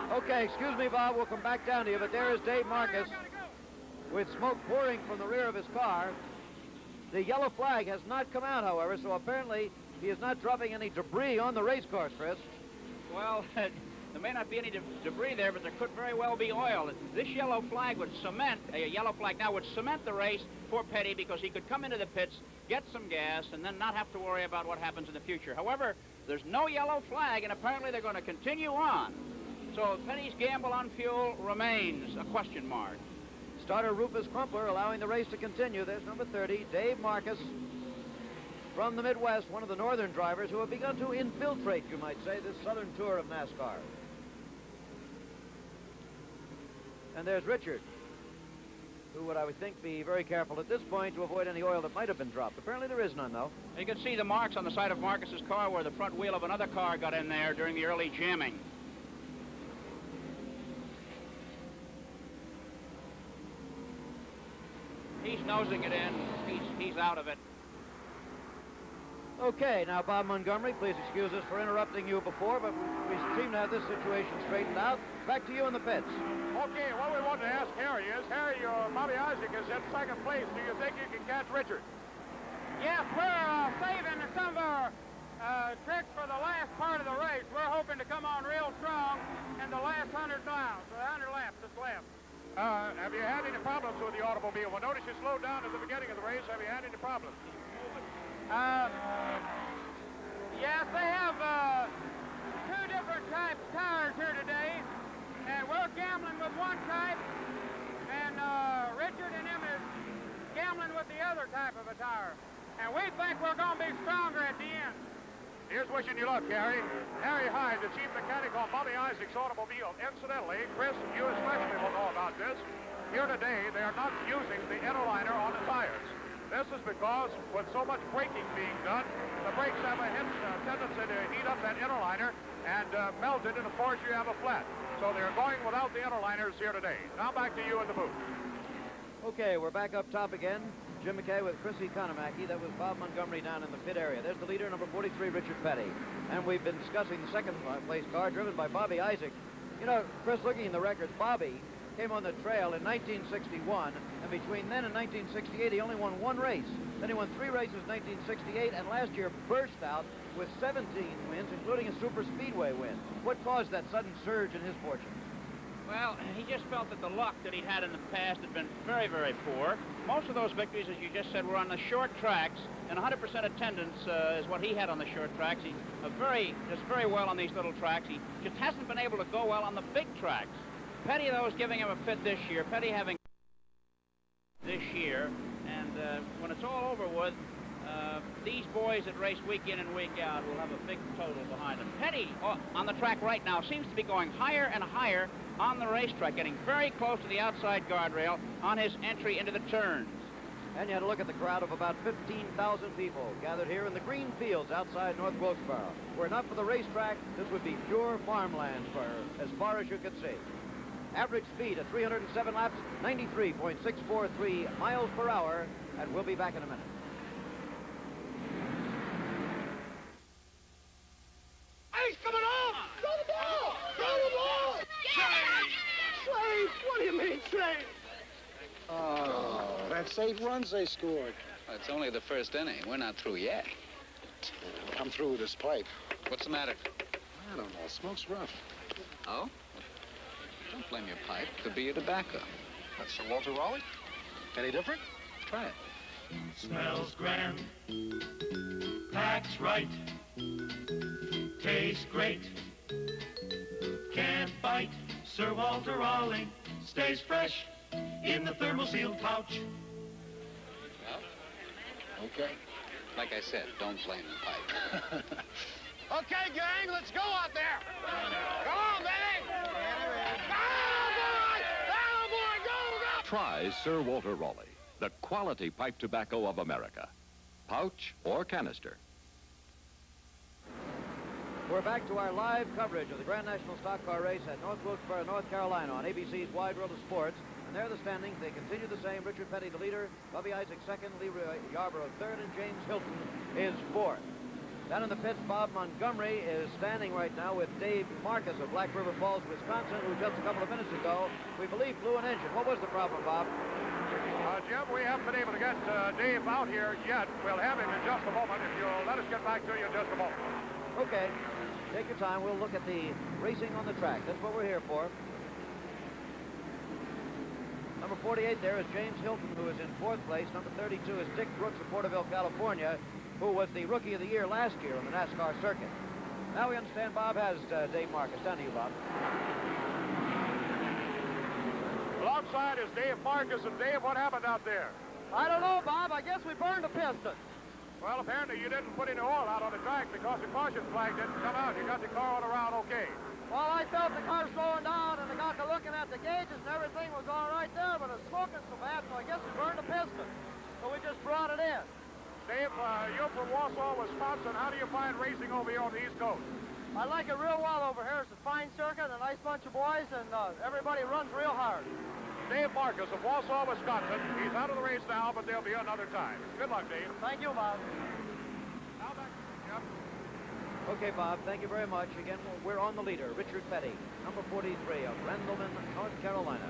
Okay, excuse me, Bob. We'll come back down to you, but there is Dave Marcus with smoke pouring from the rear of his car. The yellow flag has not come out, however, so apparently he is not dropping any debris on the race course, Chris. Well, there may not be any debris there, but there could very well be oil. This yellow flag would cement, a yellow flag now would cement the race for Petty because he could come into the pits, get some gas, and then not have to worry about what happens in the future. However, there's no yellow flag, and apparently they're going to continue on. So Petty's gamble on fuel remains a question mark. Starter Rufus Crumpler allowing the race to continue. There's number 30, Dave Marcus from the Midwest, one of the northern drivers who have begun to infiltrate, you might say, this southern tour of NASCAR. And there's Richard, who would, I would think, be very careful at this point to avoid any oil that might have been dropped. Apparently there is none, though. You can see the marks on the side of Marcus's car where the front wheel of another car got in there during the early jamming. He's nosing it in. He's out of it. Okay, now, Bob Montgomery, please excuse us for interrupting you before, but we seem to have this situation straightened out. Back to you in the pits. Okay, what we want to ask Harry is, Harry, Bobby Isaac is in second place. Do you think you can catch Richard? Yes, we're saving some of our tricks for the last part of the race. We're hoping to come on real strong in the last 100 miles, the 100 laps that's left. Have you had any problems with the automobile? Well, notice you slowed down at the beginning of the race. Have you had any problems? Yes, they have two different types of tires here today, and we're gambling with one type, and Richard and him is gambling with the other type of a tire. And we think we're going to be stronger at the end. Here's wishing you luck, Harry. Harry Hyde, the chief mechanic on Bobby Isaac's automobile. Incidentally, Chris, you especially will know about this. Here today, they are not using the interliner on the tires. This is because with so much braking being done, the brakes have a tendency to heat up that interliner and melt it, and of course you have a flat. So they're going without the interliners here today. Now back to you in the booth. Okay, we're back up top again. Jim McKay with Chris Economaki. That was Bob Montgomery down in the pit area. There's the leader, number 43, Richard Petty. And we've been discussing the second place car driven by Bobby Isaac. You know, Chris, looking in the records, Bobby came on the trail in 1961, and between then and 1968, he only won one race. Then he won 3 races in 1968, and last year burst out with 17 wins, including a super speedway win. What caused that sudden surge in his fortunes? Well, he just felt that the luck that he'd had in the past had been very, very poor. Most of those victories, as you just said, were on the short tracks, and 100% attendance is what he had on the short tracks. He does very well on these little tracks. He just hasn't been able to go well on the big tracks. Petty, though, is giving him a fit this year. Petty having this year, and when it's all over with, these boys that race week in and week out will have a big total behind them. Petty, on the track right now, seems to be going higher and higher on the racetrack, getting very close to the outside guardrail on his entry into the turns. And you had a look at the crowd of about 15,000 people gathered here in the green fields outside North Wilkesboro. Were it not for the racetrack, this would be pure farmland for as far as you could see. Average speed at 307 laps, 93.643 miles per hour, and we'll be back in a minute. He's coming off! Throw the ball! Throw the ball! Slade! What do you mean, Slade? Oh, that's 8 runs they scored. Well, it's only the first inning. We're not through yet. I'm through with this pipe. What's the matter? I don't know. Smoke's rough. Oh? Don't blame your pipe. Could be your tobacco. That's Sir Walter Raleigh? Any different? Try it. Smells grand. Packs right. Tastes great. Can't bite. Sir Walter Raleigh stays fresh in the thermal sealed pouch. Well, okay. Like I said, don't blame the pipe. Okay, gang, let's go out there. Come on, baby. Oh, boy, go, go. Try Sir Walter Raleigh, the quality pipe tobacco of America. Pouch or canister. We're back to our live coverage of the Grand National Stock Car Race at North Wilkesboro, North Carolina on ABC's Wide World of Sports. And there are the standings. They continue the same. Richard Petty, the leader. Bobby Isaac, second. Leroy Yarborough, third. And James Hilton is fourth. Down in the pits, Bob Montgomery is standing right now with Dave Marcus of Black River Falls, Wisconsin, who just a couple of minutes ago, we believe, flew an engine. What was the problem, Bob? Jim, we haven't been able to get Dave out here yet. We'll have him in just a moment if you'll let us get back to you in just a moment. Okay. Take your time. We'll look at the racing on the track. That's what we're here for. Number 48 there is James Hilton, who is in 4th place. Number 32 is Dick Brooks of Porterville, California, who was the Rookie of the Year last year on the NASCAR circuit. Now we understand Bob has Dave Marcus. Down to you, Bob. Well, outside is Dave Marcus. And Dave, what happened out there? I don't know, Bob. I guess we burned a piston. Well, apparently you didn't put any oil out on the track because the caution flag didn't come out. You got the car all around okay. Well, I felt the car slowing down, and I got to looking at the gauges, and everything was all right there, but it's smoking so bad, so I guess we burned a piston. So we just brought it in. Dave, you're from Wausau, Wisconsin. How do you find racing over here on the East Coast? I like it real well over here. It's a fine circuit, a nice bunch of boys, and everybody runs real hard. Dave Marcus of Wausau, Wisconsin. He's out of the race now, but there'll be another time. Good luck, Dave. Thank you, Bob. Now back. Yep. Okay, Bob, thank you very much. Again, we're on the leader, Richard Petty, number 43 of Randleman, North Carolina.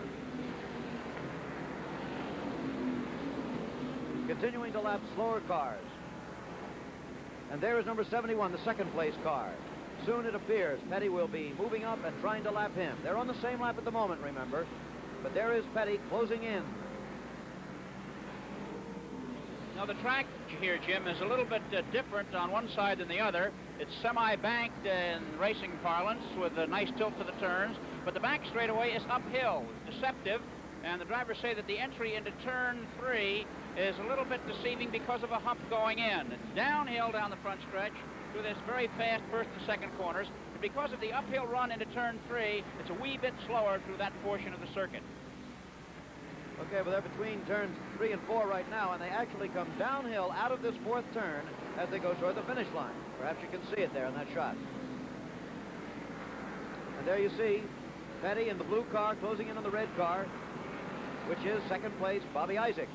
Continuing to lap slower cars. And there is number 71, the second place car. Soon it appears Petty will be moving up and trying to lap him. They're on the same lap at the moment, remember. But there is Petty closing in. Now the track here, Jim, is a little bit different on one side than the other. It's semi-banked in racing parlance with a nice tilt to the turns, but the back straightaway is uphill, deceptive, and the drivers say that the entry into turn 3 is a little bit deceiving because of a hump going in. It's downhill down the front stretch through this very fast first and second corners, and because of the uphill run into turn 3, it's a wee bit slower through that portion of the circuit. Okay, well, they're between turns 3 and 4 right now, and they actually come downhill out of this 4th turn as they go toward the finish line. Perhaps you can see it there in that shot. And there you see Petty in the blue car closing in on the red car, which is second place Bobby Isaac.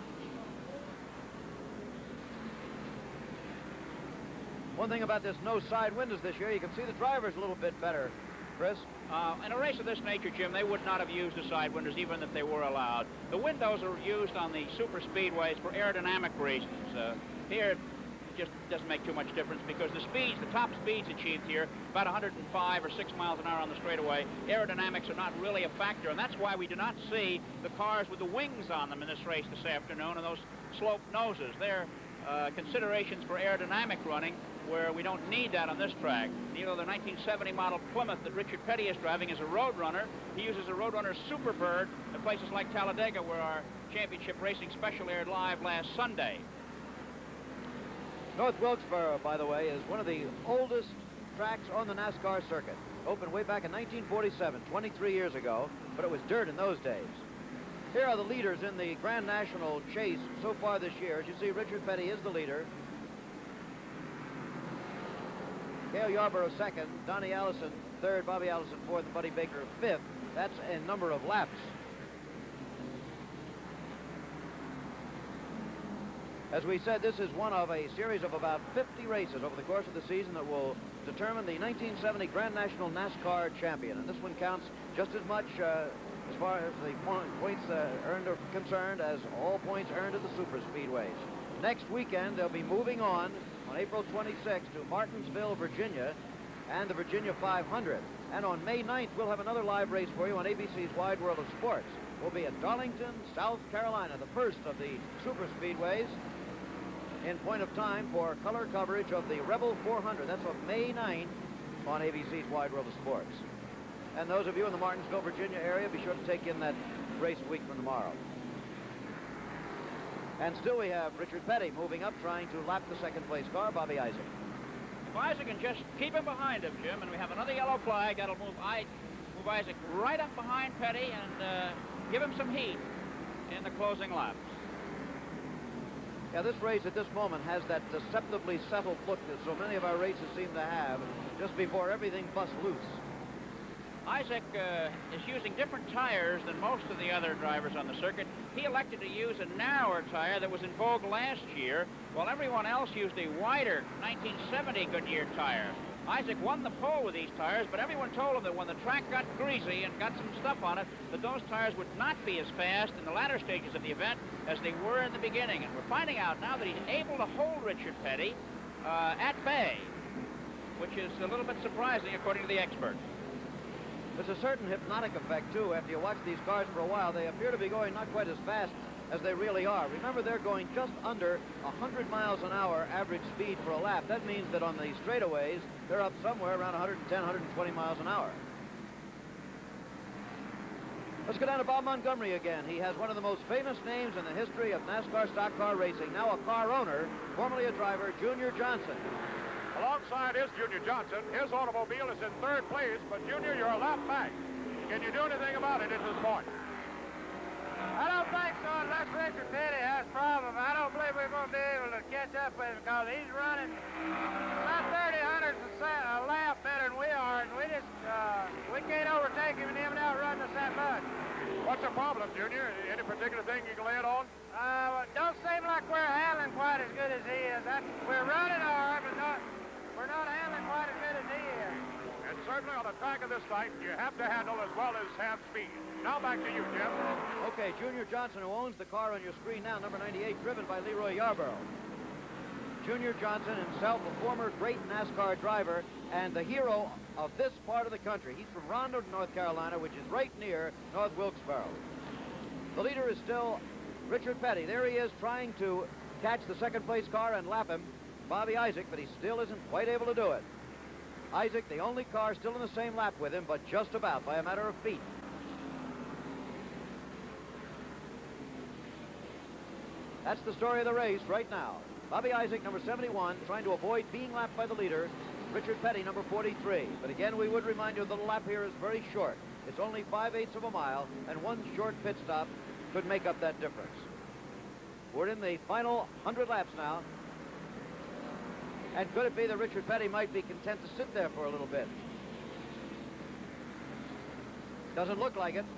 One thing about this no side windows this year, you can see the drivers a little bit better, Chris. In a race of this nature, Jim, they would not have used the side windows even if they were allowed. The windows are used on the super speedways for aerodynamic reasons. Here, it just doesn't make too much difference because the speeds, the top speeds achieved here, about 105 or 6 miles an hour on the straightaway, aerodynamics are not really a factor, and that's why we do not see the cars with the wings on them in this race this afternoon and those sloped noses. They're considerations for aerodynamic running where we don't need that on this track. You know, the 1970 model Plymouth that Richard Petty is driving is a Roadrunner. He uses a Roadrunner Superbird at places like Talladega, where our championship racing special aired live last Sunday. North Wilkesboro, by the way, is one of the oldest tracks on the NASCAR circuit. Opened way back in 1947, 23 years ago, but it was dirt in those days. Here are the leaders in the Grand National chase so far this year. As you see, Richard Petty is the leader. Cale Yarborough second, Donnie Allison third, Bobby Allison fourth, and Buddy Baker fifth. That's a number of laps. As we said, this is one of a series of about 50 races over the course of the season that will determine the 1970 Grand National NASCAR champion. And this one counts just as much as far as the points earned are concerned as all points earned at the super speedways. Next weekend, they'll be moving on April 26th to Martinsville, Virginia, and the Virginia 500. And on May 9th, we'll have another live race for you on ABC's Wide World of Sports. We'll be at Darlington, South Carolina, the first of the super speedways in point of time for color coverage of the Rebel 400. That's on May 9th on ABC's Wide World of Sports. And those of you in the Martinsville, Virginia area, be sure to take in that race a week from tomorrow. And still we have Richard Petty moving up, trying to lap the second place car, Bobby Isaac. If Isaac can just keep him behind him, Jim, and we have another yellow flag, that'll move Isaac right up behind Petty and give him some heat in the closing laps. Yeah, this race at this moment has that deceptively settled look that so many of our races seem to have just before everything busts loose. Isaac is using different tires than most of the other drivers on the circuit. He elected to use a narrower tire that was in vogue last year, while everyone else used a wider 1970 Goodyear tire. Isaac won the pole with these tires, but everyone told him that when the track got greasy and got some stuff on it, that those tires would not be as fast in the latter stages of the event as they were in the beginning. And we're finding out now that he's able to hold Richard Petty at bay, which is a little bit surprising according to the expert. There's a certain hypnotic effect, too. After you watch these cars for a while, they appear to be going not quite as fast as they really are. Remember, they're going just under 100 miles an hour average speed for a lap. That means that on the straightaways, they're up somewhere around 110, 120 miles an hour. Let's go down to Bob Montgomery again. He has one of the most famous names in the history of NASCAR stock car racing. Now a car owner, formerly a driver, Junior Johnson. Alongside is Junior Johnson. His automobile is in third place, but Junior, you're a lap back. Can you do anything about it at this point? I don't think so unless Richard Petty has a problem. I don't believe we're going to be able to catch up with him because he's running about 30 hundredths a lap better than we are, and we can't overtake him and him outrun us that much. What's the problem, Junior? Any particular thing you can lay it on? Don't seem like we're handling quite as good as he is. We're running all right, but we're not handling quite as good as he is. And certainly on a track of this type, you have to handle as well as have speed. Now back to you, Jim. Okay, Junior Johnson, who owns the car on your screen now, number 98, driven by Leroy Yarborough. Junior Johnson himself, a former great NASCAR driver and the hero of this part of the country. He's from Rondo, North Carolina, which is right near North Wilkesboro. The leader is still Richard Petty. There he is trying to catch the second-place car and lap him, Bobby Isaac, but he still isn't quite able to do it. Isaac, the only car still in the same lap with him, but just about by a matter of feet. That's the story of the race right now. Bobby Isaac, number 71, trying to avoid being lapped by the leader, Richard Petty, number 43. But again, we would remind you that the lap here is very short. It's only 5/8 of a mile, and one short pit stop could make up that difference. We're in the final 100 laps now. And could it be that Richard Petty might be content to sit there for a little bit? Doesn't look like it.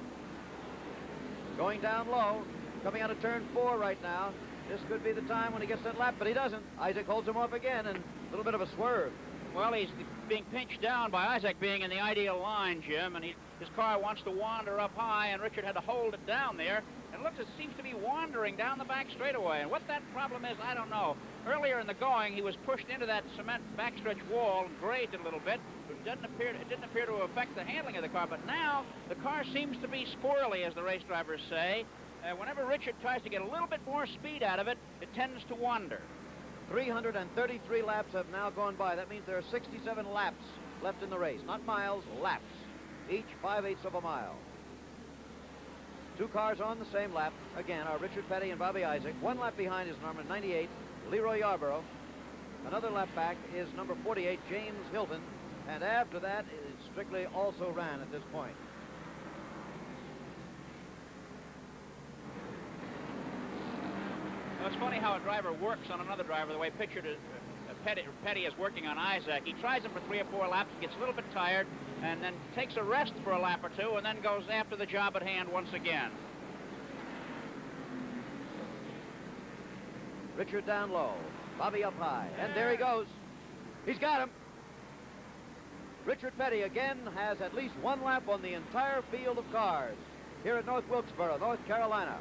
Going down low, coming out of turn 4 right now. This could be the time when he gets that lap, but he doesn't. Isaac holds him off again, and a little bit of a swerve. Well, he's being pinched down by Isaac being in the ideal line, Jim, and his car wants to wander up high, and Richard had to hold it down there. And it looks, it seems to be wandering down the back straightaway. And what that problem is, I don't know. Earlier in the going, he was pushed into that cement backstretch wall and grazed it a little bit. But it didn't appear to affect the handling of the car. But now, the car seems to be squirrely, as the race drivers say. Whenever Richard tries to get a little bit more speed out of it, it tends to wander. 333 laps have now gone by. That means there are 67 laps left in the race. Not miles, laps. Each 5/8 of a mile. Two cars on the same lap, again, are Richard Petty and Bobby Isaac. One lap behind is number 98, Leroy Yarborough. Another lap back is number 48, James Hilton. And after that, it strictly also ran at this point. Well, it's funny how a driver works on another driver, the way Petty is working on Isaac. He tries him for 3 or 4 laps, gets a little bit tired, and then takes a rest for a lap or 2, and then goes after the job at hand once again. Richard down low, Bobby up high, and there he goes. He's got him. Richard Petty again has at least one lap on the entire field of cars here at North Wilkesboro, North Carolina.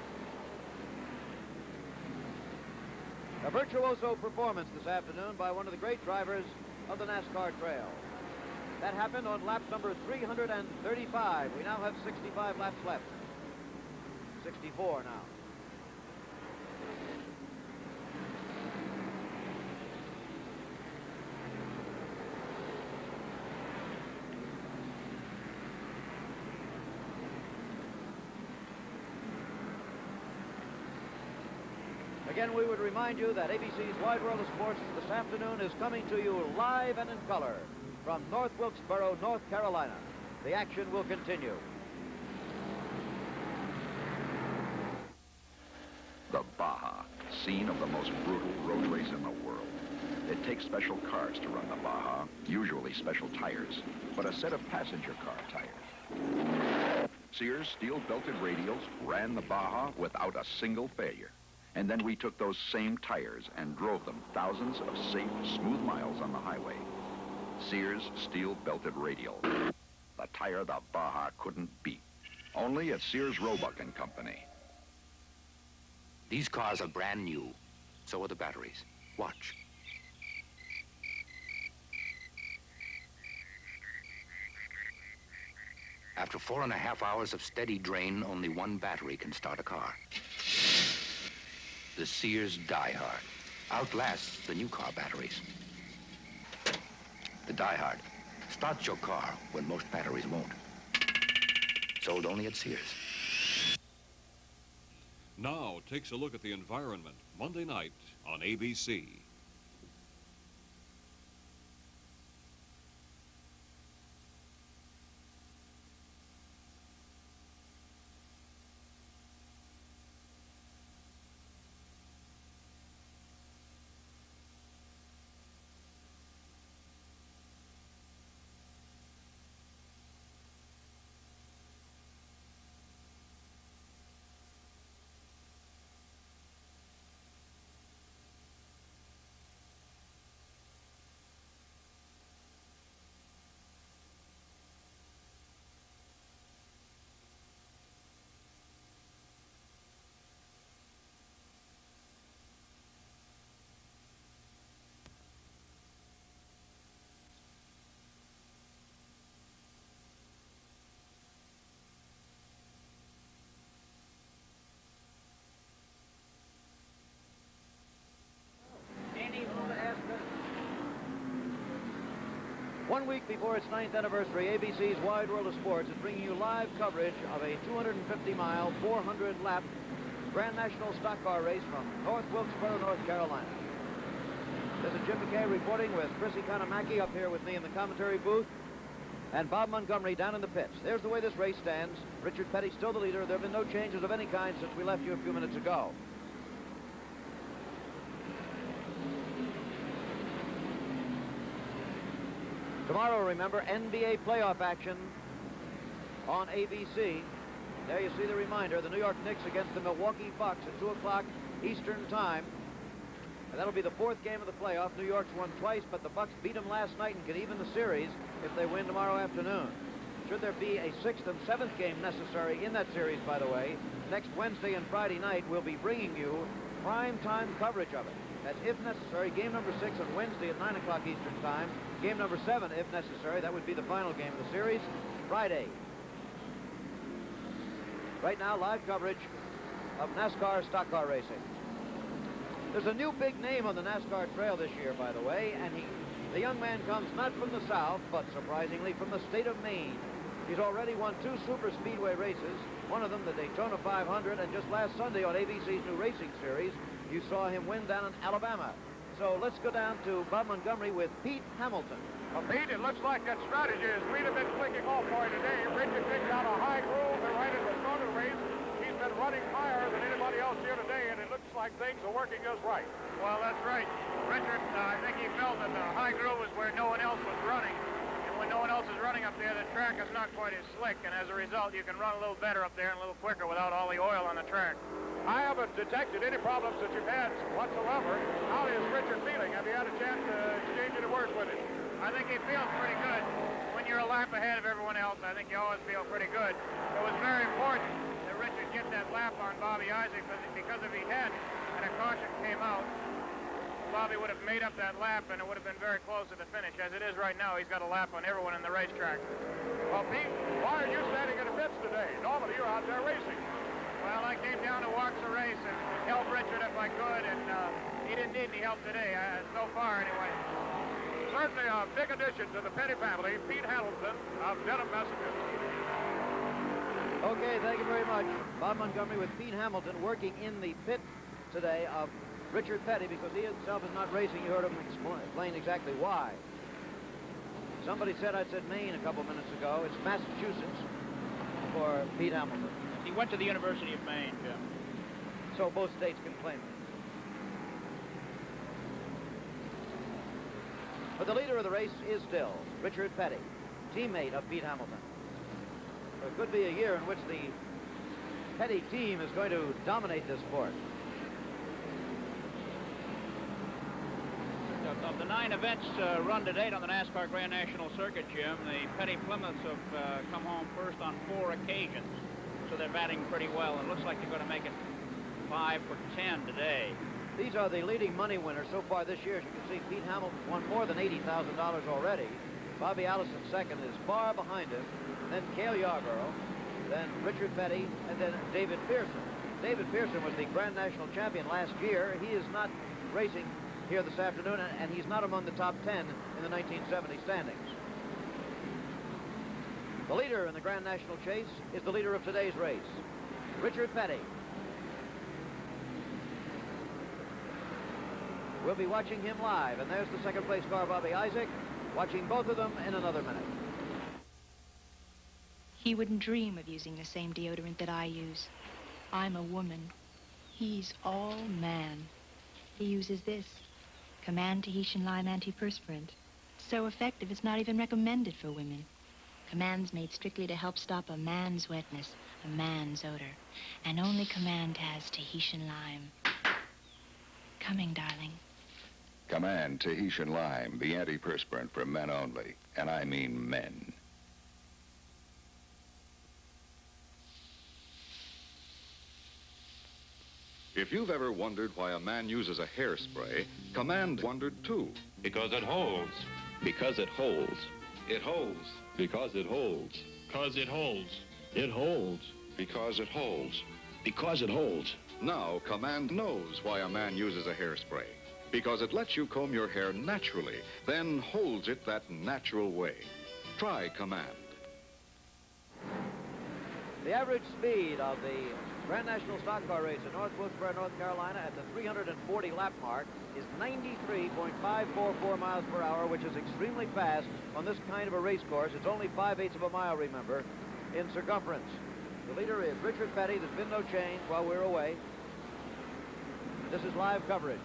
A virtuoso performance this afternoon by one of the great drivers of the NASCAR trail. That happened on lap number 335. We now have 65 laps left. 64 now. Again, we would remind you that ABC's Wide World of Sports this afternoon is coming to you live and in color from North Wilkesboro, North Carolina. The action will continue. The Baja, scene of the most brutal road race in the world. It takes special cars to run the Baja, usually special tires, but a set of passenger car tires. Sears steel-belted radials ran the Baja without a single failure. And then we took those same tires and drove them thousands of safe, smooth miles on the highway. Sears steel-belted radial. The tire the Baja couldn't beat. Only at Sears Roebuck and Company. These cars are brand new. So are the batteries. Watch. After 4.5 hours of steady drain, only one battery can start a car. The Sears Die-Hard outlasts the new car batteries. The Die-Hard starts your car when most batteries won't. Sold only at Sears. Now takes a look at the environment Monday night on ABC. One week before its 9th anniversary, ABC's Wide World of Sports is bringing you live coverage of a 250-mile, 400-lap Grand National stock car race from North Wilkesboro, North Carolina. This is Jim McKay reporting with Chrissy Kanamaki up here with me in the commentary booth and Bob Montgomery down in the pits. There's the way this race stands. Richard Petty still the leader. There have been no changes of any kind since we left you a few minutes ago. Tomorrow, remember, NBA playoff action on ABC. There you see the reminder, the New York Knicks against the Milwaukee Bucks at 2 o'clock Eastern Time. And that'll be the 4th game of the playoff. New York's won twice, but the Bucks beat them last night and can even the series if they win tomorrow afternoon. Should there be a 6th and 7th game necessary in that series, by the way, next Wednesday and Friday night, we'll be bringing you prime-time coverage of it. That's if necessary. Game number 6 on Wednesday at 9 o'clock Eastern Time. Game number 7, if necessary. That would be the final game of the series, Friday. Right now, live coverage of NASCAR stock car racing. There's a new big name on the NASCAR trail this year, by the way, and the young man comes not from the South, but surprisingly from the state of Maine. He's already won 2 super speedway races, one of them the Daytona 500, and just last Sunday on ABC's new racing series, you saw him win down in Alabama. So let's go down to Bob Montgomery with Pete Hamilton. Well, Pete, it looks like that strategy has really been clicking off for you today. Richard picked out a high groove and right at the start of the race. He's been running higher than anybody else here today, and it looks like things are working just right. Well, that's right. Richard, I think he felt that the high groove is where no one else was running. And when no one else is running up there, the track is not quite as slick, and as a result, you can run a little better up there and a little quicker without all the oil on the track. I haven't detected any problems that you've had whatsoever. How is Richard feeling? Have you had a chance to exchange any words with him? I think he feels pretty good. When you're a lap ahead of everyone else, I think you always feel pretty good. It was very important that Richard get that lap on Bobby Isaac because if he hadn't and a caution came out, Bobby would have made up that lap and it would have been very close to the finish. As it is right now, he's got a lap on everyone in the racetrack. Well, Pete, why are you standing in the pits today? Normally you're out there racing. Well, I came down to watch the race and help Richard if I could, and he didn't need any help today, so far anyway. Certainly a big addition to the Petty family, Pete Hamilton of Dedham, Massachusetts. Okay, thank you very much. Bob Montgomery with Pete Hamilton working in the pit today of Richard Petty because he himself is not racing. You heard him explain exactly why. Somebody said I said Maine a couple minutes ago. It's Massachusetts for Pete Hamilton. He went to the University of Maine, Jim. So both states can claim it. But the leader of the race is still Richard Petty, teammate of Pete Hamilton. It could be a year in which the Petty team is going to dominate this sport. Of the 9 events run to date on the NASCAR Grand National Circuit, Jim, the Petty Plymouths have come home first on 4 occasions. So they're batting pretty well. It looks like they're going to make it 5 for 10 today. These are the leading money winners so far this year. As you can see, Pete Hamilton's won more than $80,000 already. Bobby Allison second is far behind him. Then Cale Yarborough, then Richard Petty, and then David Pearson. David Pearson was the Grand National Champion last year. He is not racing here this afternoon, and he's not among the top 10 in the 1970 standings. The leader in the Grand National Chase is the leader of today's race, Richard Petty. We'll be watching him live, and there's the second place car, Bobby Isaac, watching both of them in another minute. He wouldn't dream of using the same deodorant that I use. I'm a woman. He's all man. He uses this, Command Tahitian Lime Antiperspirant. So effective, it's not even recommended for women. Command's made strictly to help stop a man's wetness, a man's odor. And only Command has Tahitian Lime. Coming, darling. Command Tahitian Lime, the antiperspirant for men only. And I mean men. If you've ever wondered why a man uses a hairspray, Command wondered too. Because it holds. Because it holds. It holds. Because it holds. Because it holds. It holds. Because it holds. Because it holds. Now, Command knows why a man uses a hairspray. Because it lets you comb your hair naturally, then holds it that natural way. Try Command. The average speed of the Grand National Stock Car Race in North Wilkesboro, North Carolina at the 340 lap mark is 93.544 miles per hour, which is extremely fast on this kind of a race course. It's only 5/8 of a mile, remember, in circumference. The leader is Richard Petty. There's been no change while we're away. This is live coverage.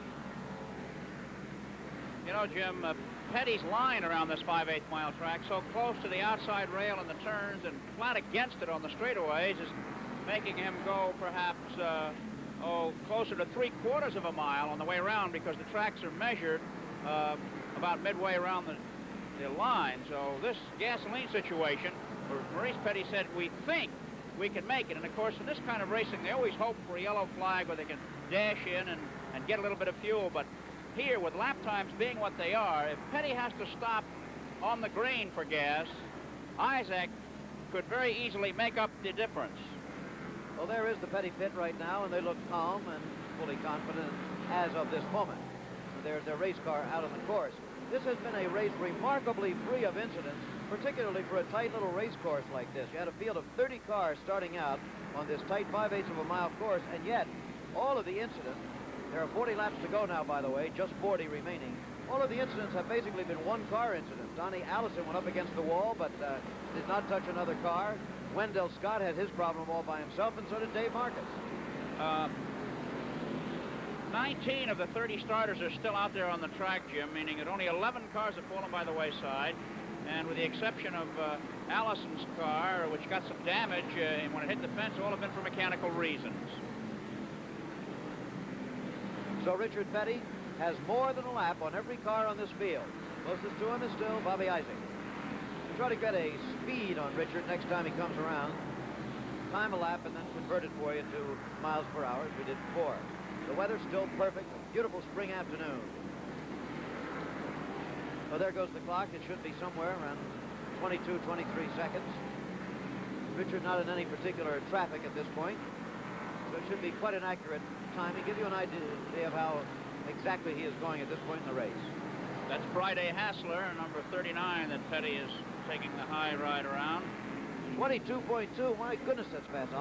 You know, Jim, Petty's line around this 5/8 mile track, so close to the outside rail in the turns and flat against it on the straightaways, is making him go perhaps, closer to 3/4 of a mile on the way around, because the tracks are measured about midway around the line. So this gasoline situation, where Maurice Petty said, we think we can make it. And of course, in this kind of racing, they always hope for a yellow flag where they can dash in and get a little bit of fuel. But here, with lap times being what they are, if Petty has to stop on the green for gas, Isaac could very easily make up the difference. Well, there is the Petty pit right now, and they look calm and fully confident as of this moment. There's their race car out on the course. This has been a race remarkably free of incidents, particularly for a tight little race course like this. You had a field of 30 cars starting out on this tight 5/8 of a mile course, and yet all of the incidents, there are 40 laps to go now, by the way, just 40 remaining. All of the incidents have basically been one-car incidents. Donnie Allison went up against the wall, but did not touch another car. Wendell Scott had his problem all by himself, and so did Dave Marcus. 19 of the 30 starters are still out there on the track, Jim, meaning that only 11 cars have fallen by the wayside. And with the exception of Allison's car, which got some damage when it hit the fence, all have been for mechanical reasons. So Richard Petty has more than a lap on every car on this field. Closest to him is still Bobby Isaac. We'll try to get a speed on Richard next time he comes around. Time a lap and then convert it for you to miles per hour as we did before. The weather's still perfect. Beautiful spring afternoon. So there goes the clock. It should be somewhere around 22, 23 seconds. Richard not in any particular traffic at this point. So it should be quite an accurate time and give you an idea of how exactly he is going at this point in the race. That's Friday Hassler, number 39, that Petty is taking the high ride around. 22.2, my goodness, that's fast.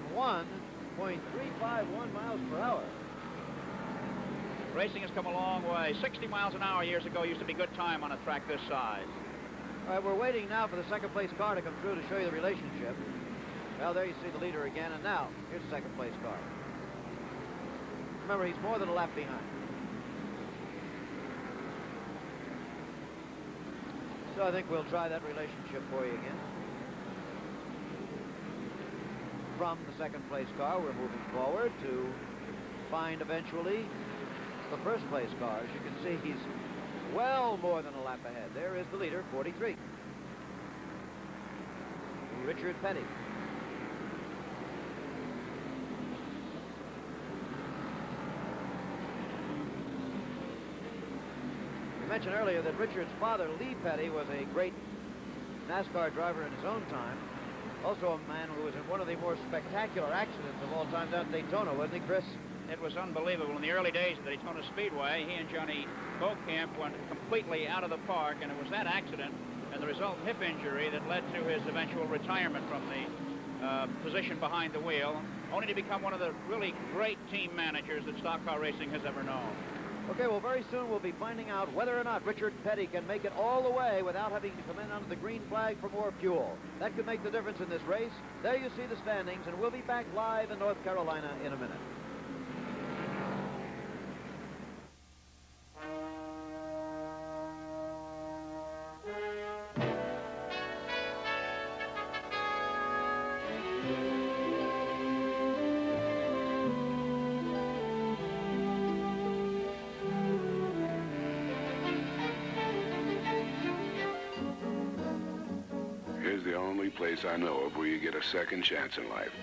101.351 miles per hour. Racing has come a long way. 60 miles an hour years ago used to be good time on a track this size. All right, we're waiting now for the second place car to come through to show you the relationship. Well, there you see the leader again, and now here's the second place car. Remember, he's more than a lap behind. So I think we'll try that relationship for you again. From the second place car, we're moving forward to find eventually the first place car. As you can see, he's well more than a lap ahead. There is the leader, 43. Richard Petty. We mentioned earlier that Richard's father, Lee Petty, was a great NASCAR driver in his own time. Also a man who was in one of the more spectacular accidents of all time down at Daytona, wasn't he, Chris? It was unbelievable. In the early days of the Daytona Speedway, he and Johnny Beaucamp went completely out of the park, and it was that accident and the resultant hip injury that led to his eventual retirement from the position behind the wheel, only to become one of the really great team managers that stock car racing has ever known. Okay, well, very soon we'll be finding out whether or not Richard Petty can make it all the way without having to come in under the green flag for more fuel. That could make the difference in this race. There you see the standings, and we'll be back live in North Carolina in a minute. Here's the only place I know of where you get a second chance in life.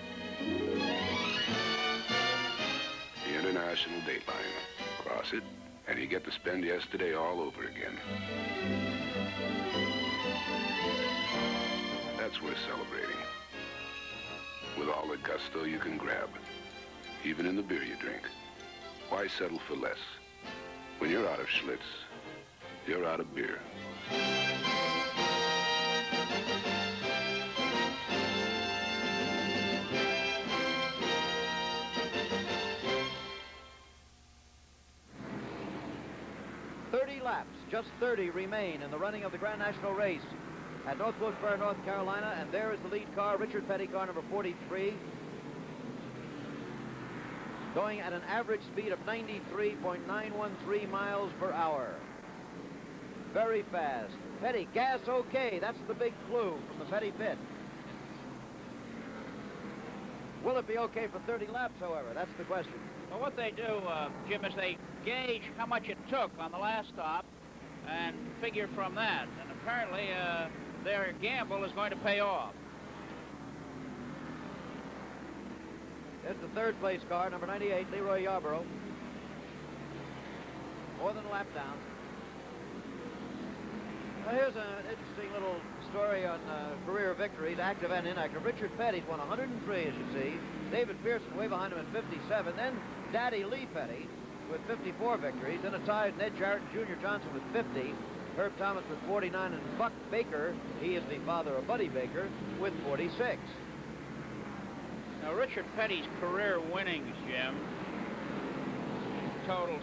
The International Dateline. Cross it, and you get to spend yesterday all over again. That's worth celebrating. With all the gusto you can grab, even in the beer you drink. Why settle for less? When you're out of Schlitz, you're out of beer. Just 30 remain in the running of the Grand National Race at North Wilkesboro, North Carolina, and there is the lead car, Richard Petty, car number 43, going at an average speed of 93.913 miles per hour. Very fast. Petty, gas okay. That's the big clue from the Petty pit. Will it be okay for 30 laps, however? That's the question. Well, what they do, Jim, is they gauge how much it took on the last stop and figure from that. And apparently, their gamble is going to pay off. There's the third place car, number 98, Leroy Yarborough. More than a lap down. Now, here's an interesting little story on career victories, active and inactive. Richard Petty's won 103, as you see. David Pearson way behind him at 57. Then Daddy Lee Petty with 54 victories. Then a tied Ned Jarrett and Junior Johnson with 50. Herb Thomas with 49, and Buck Baker, he is the father of Buddy Baker, with 46. Now, Richard Petty's career winnings, Jim, total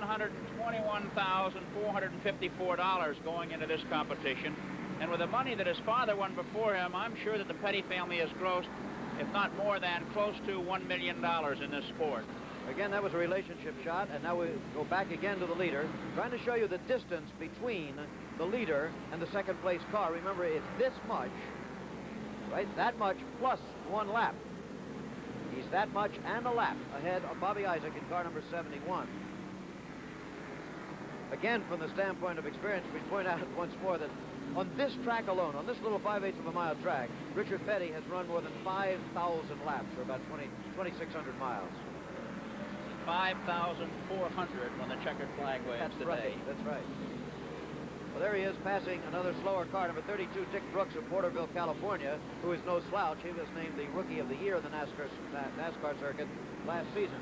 $721,454 going into this competition. And with the money that his father won before him, I'm sure that the Petty family has grossed, if not more than, close to $1 million in this sport. Again, that was a relationship shot, and now we go back again to the leader, trying to show you the distance between the leader and the second place car. Remember, it's this much, right? That much plus one lap. He's that much and a lap ahead of Bobby Isaac in car number 71. Again, from the standpoint of experience, we point out once more that on this track alone, on this little 5/8 of a mile track, Richard Petty has run more than 5,000 laps, or about 2,600 miles. 5,400 when the checkered flag waves today. Right. That's right. Well, there he is passing another slower car, number 32, Dick Brooks of Porterville, California, who is no slouch. He was named the Rookie of the Year in the NASCAR circuit last season.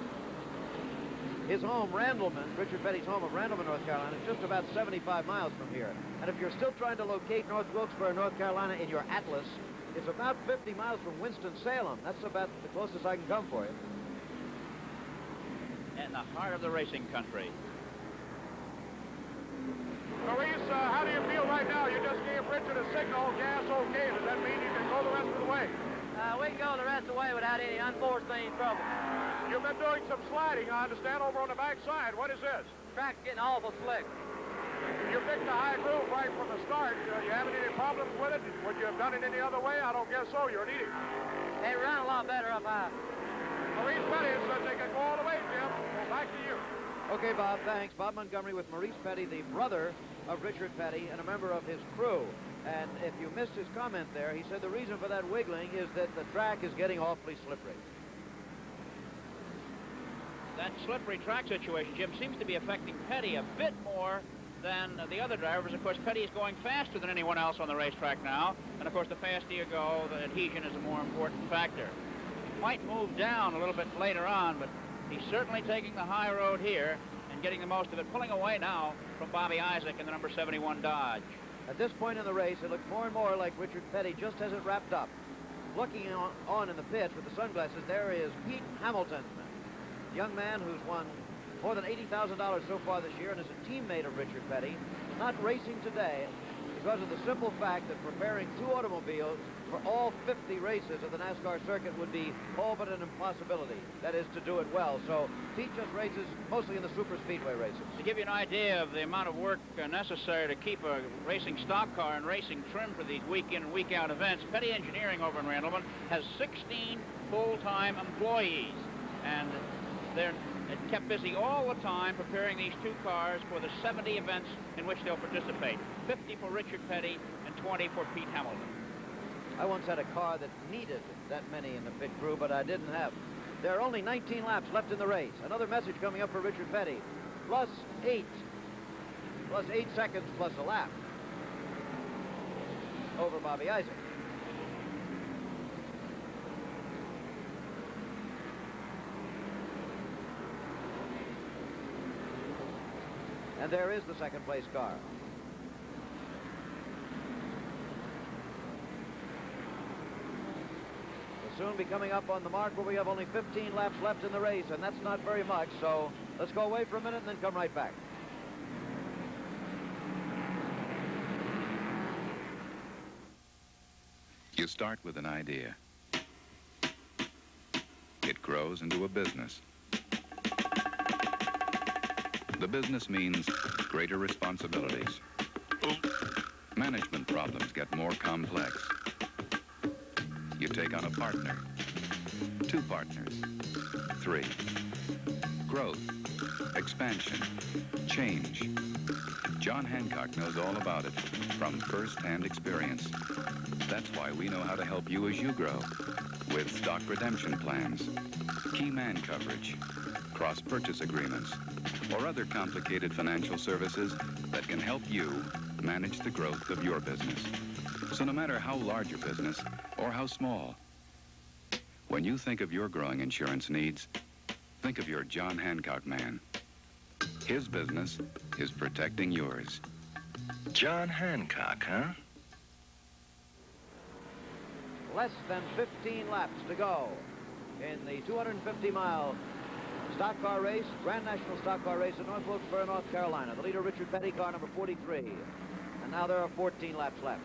His home, Randleman, Richard Petty's home of Randleman, North Carolina, is just about 75 miles from here. And if you're still trying to locate North Wilkesboro, North Carolina in your atlas, it's about 50 miles from Winston-Salem. That's about the closest I can come for you. In the heart of the racing country. Maurice, how do you feel right now? You just gave Richard a signal, gas okay. Does that mean you can go the rest of the way? We can go the rest of the way without any unforeseen trouble. You've been doing some sliding, I understand, over on the back side. What is this? The track's getting awful slick. You picked a high groove right from the start. You having any problems with it? Would you have done it any other way? I don't guess so. You're an idiot. They run a lot better up high. Maurice Petty said they can go all the way, Jim. Well, back to you. Okay, Bob, thanks. Bob Montgomery with Maurice Petty, the brother of Richard Petty and a member of his crew. And if you missed his comment there, he said the reason for that wiggling is that the track is getting awfully slippery. That slippery track situation, Jim, seems to be affecting Petty a bit more than the other drivers. Of course, Petty is going faster than anyone else on the racetrack now. And, of course, the faster you go, the adhesion is a more important factor. He might move down a little bit later on, but he's certainly taking the high road here and getting the most of it, pulling away now from Bobby Isaac in the number 71 Dodge. At this point in the race, it looks more and more like Richard Petty just has it wrapped up. Looking on in the pits with the sunglasses, there is Pete Hamilton, a young man who's won more than $80,000 so far this year and is a teammate of Richard Petty. Not racing today because of the simple fact that preparing two automobiles for all 50 races of the NASCAR circuit would be all but an impossibility. That is, to do it well. So Pete just races mostly in the super speedway races. To give you an idea of the amount of work necessary to keep a racing stock car and racing trim for these week-in and week-out events, Petty Engineering over in Randleman has 16 full-time employees. And they're kept busy all the time preparing these two cars for the 70 events in which they'll participate. 50 for Richard Petty and 20 for Pete Hamilton. I once had a car that needed that many in the pit crew, but I didn't have. There are only 19 laps left in the race. Another message coming up for Richard Petty. +8. +8 seconds plus a lap over Bobby Isaac. And there is the second place car. We'll soon be coming up on the mark where we have only 15 laps left in the race, and that's not very much, so let's go away for a minute and then come right back. You start with an idea. It grows into a business. The business means greater responsibilities. Management problems get more complex. You take on a partner, 2 partners, 3. Growth, expansion, change. John Hancock knows all about it from first-hand experience. That's why we know how to help you as you grow with stock redemption plans, key man coverage, cross-purchase agreements, or other complicated financial services that can help you manage the growth of your business. So no matter how large your business or how small, when you think of your growing insurance needs, think of your John Hancock man. His business is protecting yours. John Hancock, huh? Less than 15 laps to go in the 250-mile stock car race, Grand National Stock Car Race in North Wilkesboro, North Carolina. The leader, Richard Petty, car number 43. And now there are 14 laps left.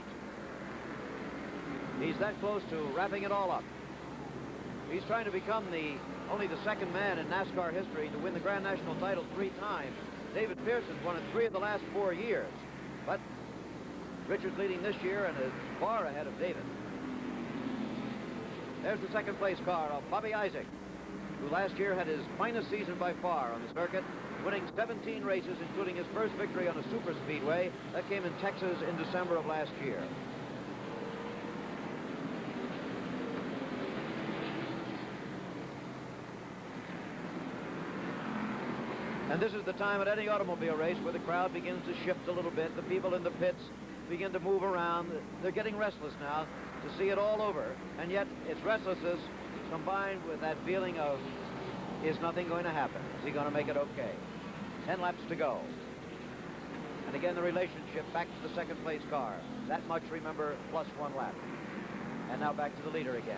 He's that close to wrapping it all up. He's trying to become only the second man in NASCAR history to win the Grand National title 3 times. David Pearson's won it 3 of the last 4 years. But Richard's leading this year and is far ahead of David. There's the second place car of Bobby Isaac, who last year had his finest season by far on the circuit, winning 17 races, including his first victory on a super speedway. That came in Texas in December of last year. And this is the time at any automobile race where the crowd begins to shift a little bit. The people in the pits begin to move around. They're getting restless now to see it all over. And yet it's restlessness combined with that feeling of, is nothing going to happen? Is he going to make it okay? 10 laps to go. And again, the relationship back to the second place car. That much, remember, plus 1 lap. And now back to the leader again.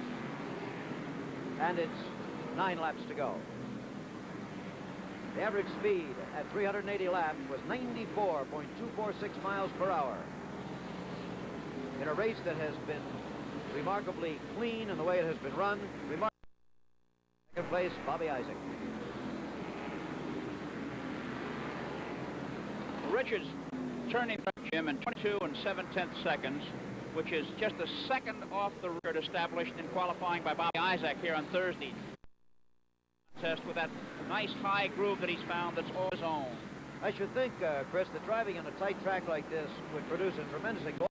And it's 9 laps to go. The average speed at 380 laps was 94.246 miles per hour. In a race that has been remarkably clean in the way it has been run. Second place, Bobby Isaac. Richards turning Jim in 22 and 7/10 seconds, which is just a second off the record established in qualifying by Bobby Isaac here on Thursday. Test with that nice high groove that he's found that's all his own. I should think, Chris, that driving on a tight track like this would produce a tremendous exhaust